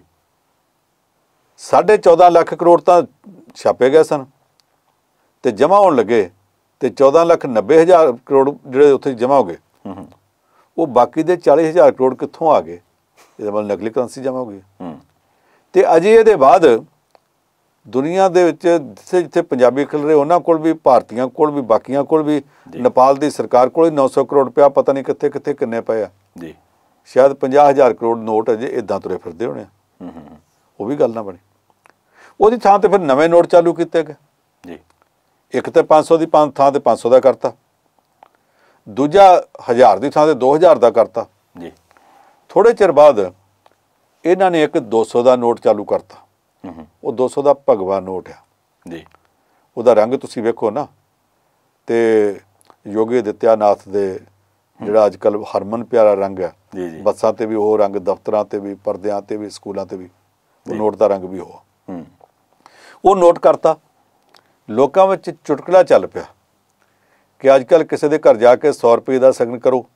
14.5 ਲੱਖ ਕਰੋੜ ਤਾਂ ਛਾਪੇ ਗਏ ਸਨ ਤੇ ਜਮ੍ਹਾਂ ਹੋਣ ਲੱਗੇ, ਤੇ 14,90,000 ਕਰੋੜ ਜਿਹੜੇ ਉੱਥੇ ਜਮ੍ਹਾਂ ਹੋ ਗਏ, ਉਹ ਬਾਕੀ ਦੇ 40,000 ਕਰੋੜ ਕਿੱਥੋਂ ਆ ਗਏ? ਇਹਦਾ ਮਤਲਬ ਨਕਲੀ ਕਰੰਸੀ ਜਮ੍ਹਾਂ ਹੋ ਗਈ। ਤੇ ਅਜੇ ਇਹਦੇ ਬਾਅਦ ਦੁਨੀਆ ਦੇ ਵਿੱਚ ਜਿੱਥੇ ਜਿੱਥੇ ਪੰਜਾਬੀ ਖਿਲ ਰਹੇ ਉਹਨਾਂ ਕੋਲ ਵੀ, ਭਾਰਤੀਆਂ ਕੋਲ ਵੀ, ਬਾਕੀਆਂ ਕੋਲ ਵੀ, ਨੇਪਾਲ ਦੀ ਸਰਕਾਰ ਕੋਲ 900 ਕਰੋੜ ਪਿਆ, ਪਤਾ ਨਹੀਂ ਕਿੱਥੇ ਕਿੱਥੇ ਕਿੰਨੇ ਪਏ ਆ ਜੀ। ਸ਼ਾਇਦ 50,000 ਕਰੋੜ ਨੋਟ ਅਜੇ ਇੱਦਾਂ ਤੁਰੇ ਫਿਰਦੇ ਹੋਣੇ ਆ, ਉਹ ਵੀ ਗੱਲ ਨਾ ਬਣੀ। ਉਹਦੀ ਥਾਂ ਤੇ ਫਿਰ ਨਵੇਂ ਨੋਟ ਚਾਲੂ ਕੀਤੇ ਗਏ ਜੀ। ਇੱਕ ਤੇ 500 ਦੀ ਥਾਂ ਤੇ 500 ਦਾ ਕਰਤਾ, ਦੂਜਾ 1000 ਦੀ ਥਾਂ ਤੇ 2000 ਦਾ ਕਰਤਾ ਜੀ। ਥੋੜੇ ਚਿਰ ਬਾਅਦ ਇਹਨਾਂ ਨੇ ਇੱਕ 200 ਦਾ ਨੋਟ ਚਾਲੂ ਕਰਤਾ। ਉਹ 200 ਦਾ ਭਗਵਾ ਨੋਟ ਆ ਜੀ। ਉਹਦਾ ਰੰਗ ਤੁਸੀਂ ਵੇਖੋ ਨਾ, ਤੇ ਯੋਗੀ ਆਦਿੱਤਿਆਨਾਥ ਦੇ ਜਿਹੜਾ ਅੱਜ ਕੱਲ੍ਹ ਹਰਮਨ ਪਿਆਰਾ ਰੰਗ ਹੈ, ਬੱਸਾਂ ਤੇ ਵੀ ਉਹ ਰੰਗ, ਦਫ਼ਤਰਾਂ ਤੇ ਵੀ, ਪਰਦਿਆਂ ਤੇ ਵੀ, ਸਕੂਲਾਂ ਤੇ ਵੀ ਉਹ ਨੋਟ ਦਾ ਰੰਗ ਵੀ ਉਹ ਨੋਟ ਕਰਤਾ। ਲੋਕਾਂ ਵਿੱਚ ਚੁਟਕਲਾ ਚੱਲ ਪਿਆ ਕਿ ਅੱਜ ਕੱਲ੍ਹ ਕਿਸੇ ਦੇ ਘਰ ਜਾ ਕੇ 100 ਰੁਪਏ ਦਾ ਸ਼ਗਨ ਕਰੋ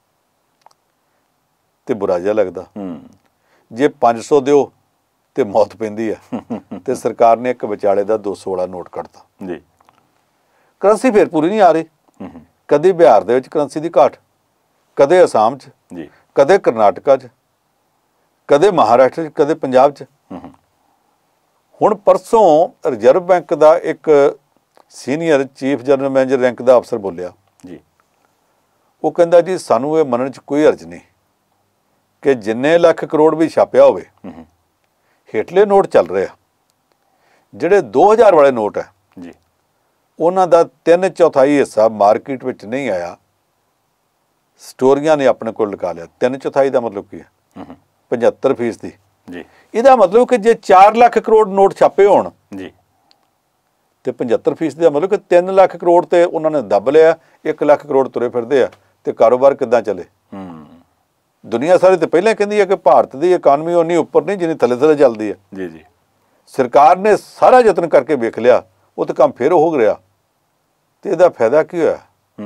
ਤੇ ਬੁਰਾ ਜਿਹਾ ਲੱਗਦਾ, ਜੇ 500 ਦਿਓ ਤੇ ਮੌਤ ਪੈਂਦੀ ਹੈ। ਤੇ ਸਰਕਾਰ ਨੇ ਇੱਕ ਵਿਚਾਲੇ ਦਾ 200 ਵਾਲਾ ਨੋਟ ਕੱਢਤਾ ਜੀ। ਕਰੰਸੀ ਫਿਰ ਪੂਰੀ ਨਹੀਂ ਆ ਰਹੀ। ਕਦੇ ਬਿਹਾਰ ਦੇ ਵਿੱਚ ਕਰੰਸੀ ਦੀ ਘਾਟ, ਕਦੇ ਅਸਾਮ 'ਚ ਜੀ, ਕਦੇ ਕਰਨਾਟਕਾ 'ਚ, ਕਦੇ ਮਹਾਰਾਸ਼ਟਰ 'ਚ, ਕਦੇ ਪੰਜਾਬ 'ਚ। ਹੁਣ ਪਰਸੋਂ ਰਿਜ਼ਰਵ ਬੈਂਕ ਦਾ ਇੱਕ senior chief general manager rank ਦਾ ਅਫਸਰ ਬੋਲਿਆ ਜੀ। ਉਹ ਕਹਿੰਦਾ ਜੀ ਸਾਨੂੰ ਇਹ ਮੰਨਣ 'ਚ ਕੋਈ ਹਰਜ ਨਹੀਂ ਕਿ ਜਿੰਨੇ ਲੱਖ ਕਰੋੜ ਵੀ ਛਾਪਿਆ ਹੋਵੇ, ਹੇਠਲੇ ਨੋਟ ਚੱਲ ਰਹੇ ਆ, ਜਿਹੜੇ 2000 ਵਾਲੇ ਨੋਟ ਹੈ ਜੀ, ਉਹਨਾਂ ਦਾ 3/4 ਹਿੱਸਾ ਮਾਰਕੀਟ ਵਿੱਚ ਨਹੀਂ ਆਇਆ, ਸਟੋਰੀਆਂ ਨੇ ਆਪਣੇ ਕੋਲ ਲਗਾ ਲਿਆ। 3/4 ਦਾ ਮਤਲਬ ਕੀ ਹੈ? 75% ਜੀ। ਇਹਦਾ ਮਤਲਬ ਕਿ ਜੇ 4 ਲੱਖ ਕਰੋੜ ਨੋਟ ਛਾਪੇ ਹੋਣ ਜੀ ਤੇ 75% ਦਾ ਮਤਲਬ ਕਿ 3 ਲੱਖ ਕਰੋੜ ਤੇ ਉਹਨਾਂ ਨੇ ਦੱਬ ਲਿਆ, 1 ਲੱਖ ਕਰੋੜ ਤੁਰੇ ਫਿਰਦੇ ਆ, ਤੇ ਕਾਰੋਬਾਰ ਕਿੱਦਾਂ ਚੱਲੇ? ਦੁਨੀਆ ਸਾਰੀ ਤੇ ਪਹਿਲਾਂ ਕਹਿੰਦੀ ਹੈ ਕਿ ਭਾਰਤ ਦੀ ਇਕਾਨਮੀ ਉਨੀ ਉੱਪਰ ਨਹੀਂ ਜਿੰਨੀ ਥੱਲੇ ਥੱਲੇ ਚੱਲਦੀ ਹੈ ਜੀ ਜੀ। ਸਰਕਾਰ ਨੇ ਸਾਰਾ ਯਤਨ ਕਰਕੇ ਵੇਖ ਲਿਆ, ਉਹ ਤਾਂ ਕੰਮ ਫਿਰ ਹੋ ਗਿਆ, ਤੇ ਇਹਦਾ ਫਾਇਦਾ ਕੀ ਹੋਇਆ?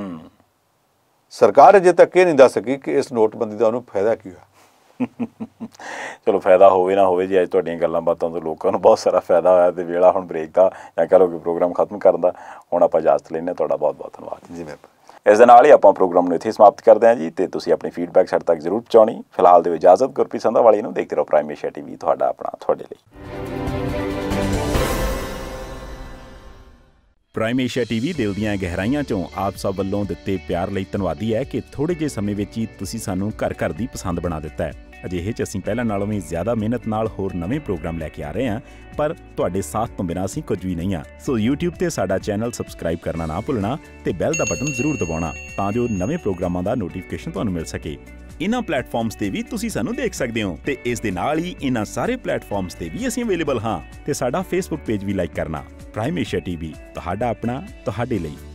ਸਰਕਾਰ ਅਜੇ ਤੱਕ ਇਹ ਨਹੀਂ ਦੱਸ ਸਕੀ ਕਿ ਇਸ ਨੋਟਬੰਦੀ ਦਾ ਉਹਨੂੰ ਫਾਇਦਾ ਕੀ ਹੋਇਆ। ਚਲੋ ਫਾਇਦਾ ਹੋਵੇ ਨਾ ਹੋਵੇ ਜੀ, ਅੱਜ ਤੁਹਾਡੀਆਂ ਗੱਲਾਂ ਬਾਤਾਂ ਤੋਂ ਲੋਕਾਂ ਨੂੰ ਬਹੁਤ ਸਾਰਾ ਫਾਇਦਾ ਹੋਇਆ, ਤੇ ਵੇਲਾ ਹੁਣ ਬ੍ਰੇਕ ਦਾ ਜਾਂ ਕਹਿ ਲਓ ਕਿ ਪ੍ਰੋਗਰਾਮ ਖਤਮ ਕਰਨ ਦਾ। ਹੁਣ ਆਪਾਂ ਇਜਾਜ਼ਤ ਲੈਂਦੇ ਹਾਂ, ਤੁਹਾਡਾ ਬਹੁਤ ਬਹੁਤ ਧੰਨਵਾਦ ਜੀ। ਇਸ ਦੇ ਨਾਲ ਹੀ ਆਪਾਂ ਪ੍ਰੋਗਰਾਮ ਨੂੰ ਇੱਥੇ ਸਮਾਪਤ ਕਰਦੇ ਹਾਂ ਜੀ, ਤੇ ਤੁਸੀਂ ਆਪਣੀ ਫੀਡਬੈਕ ਸਾਡੇ ਤੱਕ ਜ਼ਰੂਰ ਪਹੁੰਚਾਉਣੀ। ਫਿਲਹਾਲ ਦਿਓ ਇਜਾਜ਼ਤ। ਗੁਰਪ੍ਰੀਤ ਸੰਧਾਵਾਲੀ ਨੂੰ ਦੇਖਦੇ ਰਹੋ ਪ੍ਰਾਈਮ ਏਸ਼ੀਆ TV, ਤੁਹਾਡਾ ਆਪਣਾ, ਤੁਹਾਡੇ ਲਈ। ਪ੍ਰਾਈਮ ਏਸ਼ੀਆ TV ਦਿਲ ਦੀਆਂ ਗਹਿਰਾਈਆਂ ਚੋਂ ਆਪ ਸਭ ਵੱਲੋਂ ਦਿੱਤੇ ਪਿਆਰ ਲਈ ਧੰਨਵਾਦੀ ਹੈ ਕਿ ਥੋੜੇ ਜਿਹੇ ਸਮੇਂ ਵਿੱਚ ਹੀ ਤੁਸੀਂ ਸਾਨੂੰ ਘਰ ਘਰ ਦੀ ਪਸੰਦ ਬਣਾ ਦਿੱਤਾ ਹੈ। ਅਜਿਹੇ 'ਚ ਅਸੀਂ ਪਹਿਲਾਂ ਨਾਲੋਂ ਵੀ ਜ਼ਿਆਦਾ ਮਿਹਨਤ ਨਾਲ ਹੋਰ ਨਵੇਂ ਪ੍ਰੋਗਰਾਮ ਲੈ ਕੇ ਆ ਰਹੇ ਹਾਂ, ਪਰ ਤੁਹਾਡੇ ਸਾਥ ਤੋਂ ਬਿਨਾਂ ਅਸੀਂ ਕੁਝ ਵੀ ਨਹੀਂ ਹਾਂ। ਸੋ YouTube ਤੇ ਸਾਡਾ ਚੈਨਲ ਸਬਸਕ੍ਰਾਈਬ ਕਰਨਾ ਨਾ ਭੁੱਲਣਾ ਤੇ ਬੈਲ ਦਾ ਬਟਨ ਜ਼ਰੂਰ ਦਬਾਉਣਾ, ਤਾਂ ਜੋ ਨਵੇਂ ਪ੍ਰੋਗਰਾਮਾਂ ਦਾ ਨੋਟੀਫਿਕੇਸ਼ਨ ਤੁਹਾਨੂੰ ਮਿਲ ਸਕੇ। ਇਹਨਾਂ ਪਲੇਟਫਾਰਮਸ ਤੇ ਵੀ ਤੁਸੀਂ ਸਾਨੂੰ ਦੇਖ ਸਕਦੇ ਹੋ, ਤੇ ਇਸ ਦੇ ਨਾਲ ਹੀ ਇਹਨਾਂ ਸਾਰੇ ਪਲੇਟਫਾਰਮਸ ਤੇ ਵੀ ਅਸੀਂ ਅਵੇਲੇਬਲ ਹਾਂ। ਤੇ ਸਾਡਾ Facebook ਪੇਜ ਵੀ ਲਾਈਕ ਕਰਨਾ। ਪ੍ਰਾਈਮ ਏਸ਼ੀਆ TV, ਤੁਹਾਡਾ ਆਪਣਾ, ਤੁਹਾਡੇ ਲਈ।